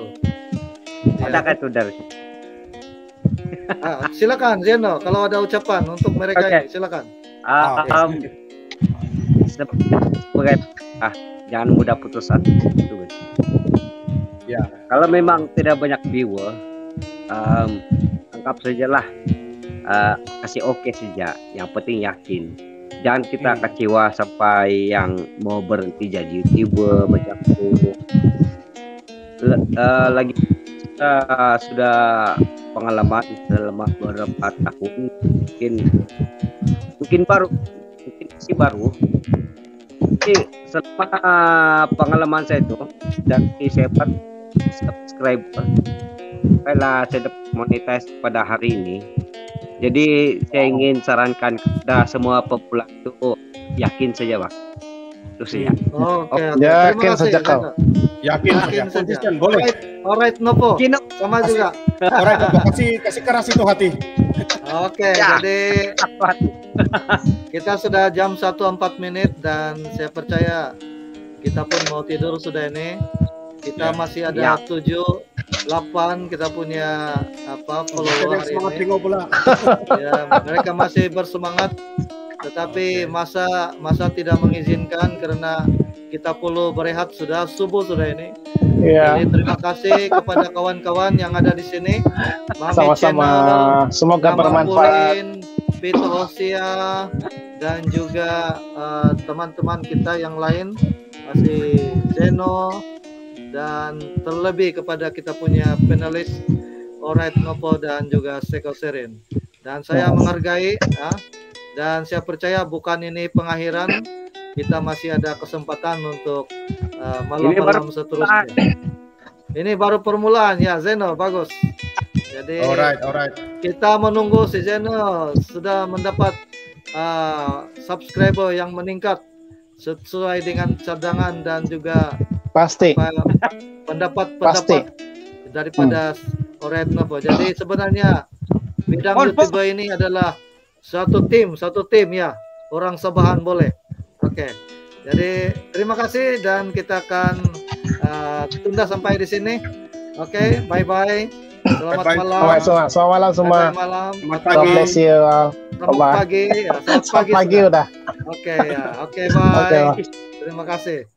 Ada Ya. kan itu dari Ah, silakan Zeno, kalau ada ucapan untuk mereka Oke. ini, silakan. Ah, Ah, um, sebagai ah, jangan mudah putus asa. Itu. Ya. Kalau memang tidak banyak viewer, um, anggap sajalah uh, kasih oke saja. Yang penting yakin. Jangan kita Hmm. kecewa sampai yang mau berhenti jadi YouTuber macam itu. L- uh, lagi kita sudah pengalaman dalam beberapa tahun, mungkin mungkin baru mungkin masih baru. Jadi selama pengalaman saya itu dan saya dapat subscriber, lah saya dapat monetize pada hari ini. Jadi saya ingin sarankan kepada semua pemula itu yakin saja bang. Itu saja. Oke, oke. Yakin Terima kasih, saja kau. Zeno. Yakin, Yakin ya, saja. konsisten, boleh. Alright, alright Nopo, Gino, sama juga. Alright, Bapak, kasih kasih keras itu hati. Oke, Ya. jadi kita sudah jam satu empat menit dan saya percaya kita pun mau tidur sudah ini. Kita Ya. masih ada Ya. tujuh, delapan kita punya apa follower hari Semangat ini. tengok pula. Ya, mereka masih bersemangat, tetapi masa masa tidak mengizinkan karena kita perlu berehat, sudah subuh sudah ini. Iya, Jadi terima kasih kepada kawan-kawan yang ada di sini. Mami sama-sama. Channel, Semoga Nama bermanfaat. Pulin, Pito Hosia, dan juga uh, teman-teman kita yang lain, masih Zeno, dan terlebih kepada kita punya penulis Alright Nopo dan juga Seko Serin. Dan saya menghargai, ya, dan saya percaya bukan ini pengakhiran, kita masih ada kesempatan untuk uh, malam-malam seterusnya. Ini baru permulaan ya Zeno, bagus. Jadi Alright, alright. kita menunggu si Zeno sudah mendapat uh, subscriber yang meningkat sesuai dengan cadangan dan juga Pasti. pendapat-pendapat daripada Alright Nopo. Jadi sebenarnya bidang YouTuber ini adalah satu tim, satu tim ya. Orang Sabahan boleh. Oke. Jadi terima kasih dan kita akan uh, tunda sampai di sini. Oke, bye bye. Selamat Bye-bye. malam. Selamat malam, selamat malam semua. Selamat malam. Selamat God pagi. bless you all. Selamat Bye. pagi. Ya, selamat Selamat pagi. pagi sudah. udah. Oke ya. Oke, bye. Oke, Bang. Terima kasih.